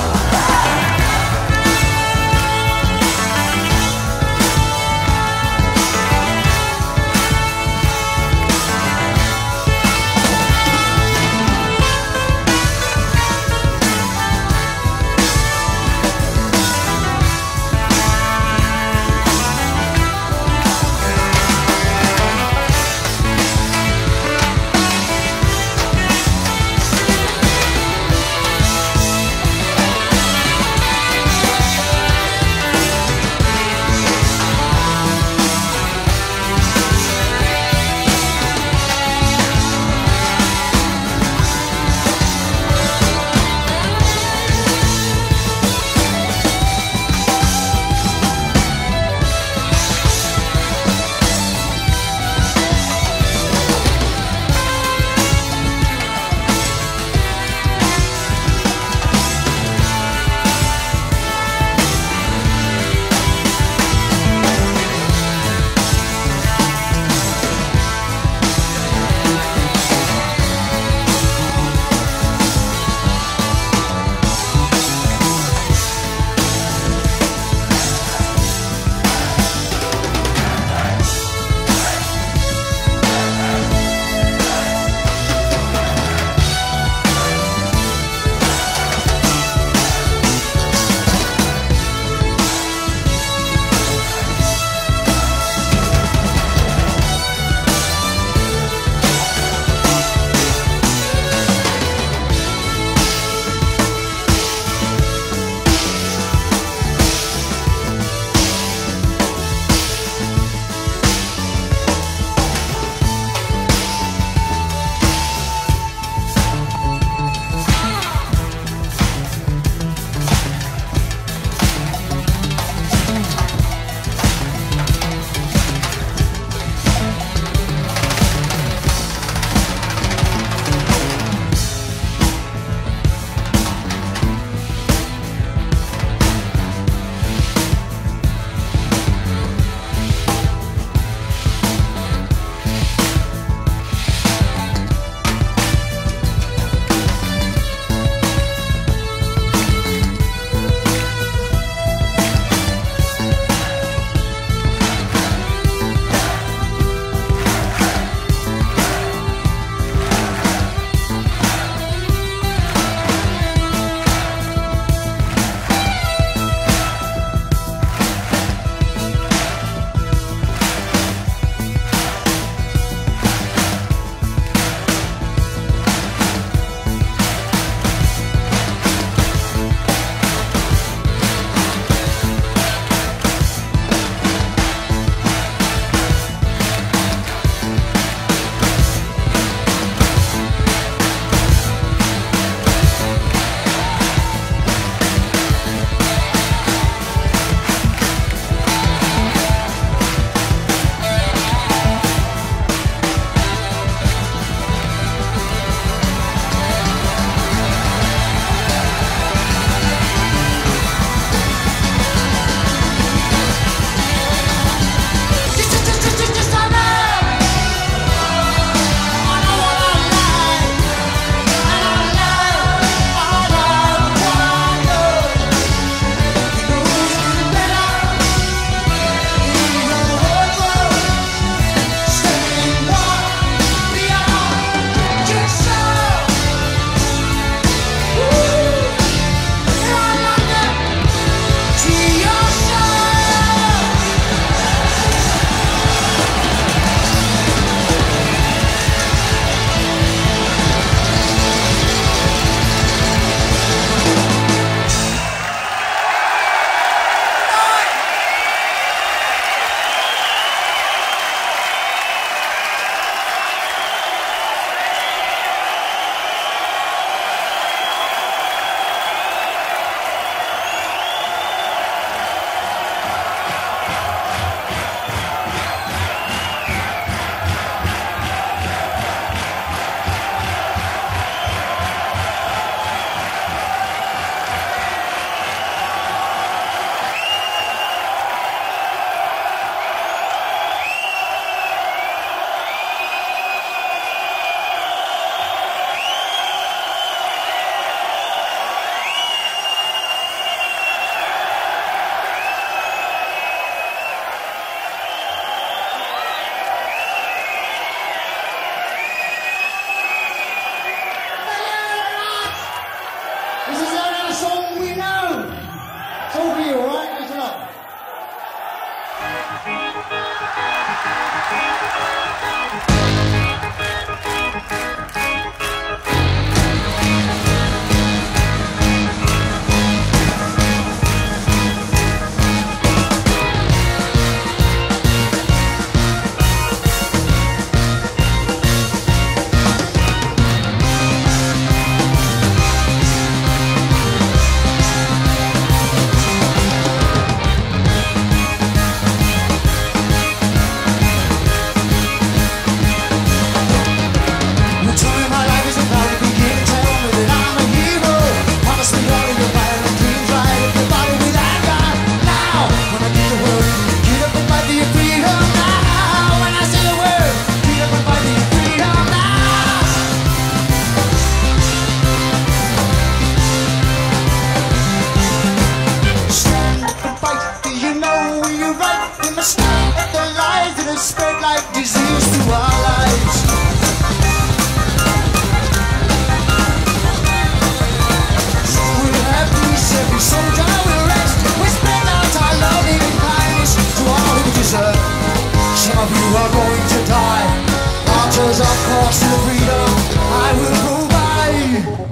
dark course to freedom I will go by.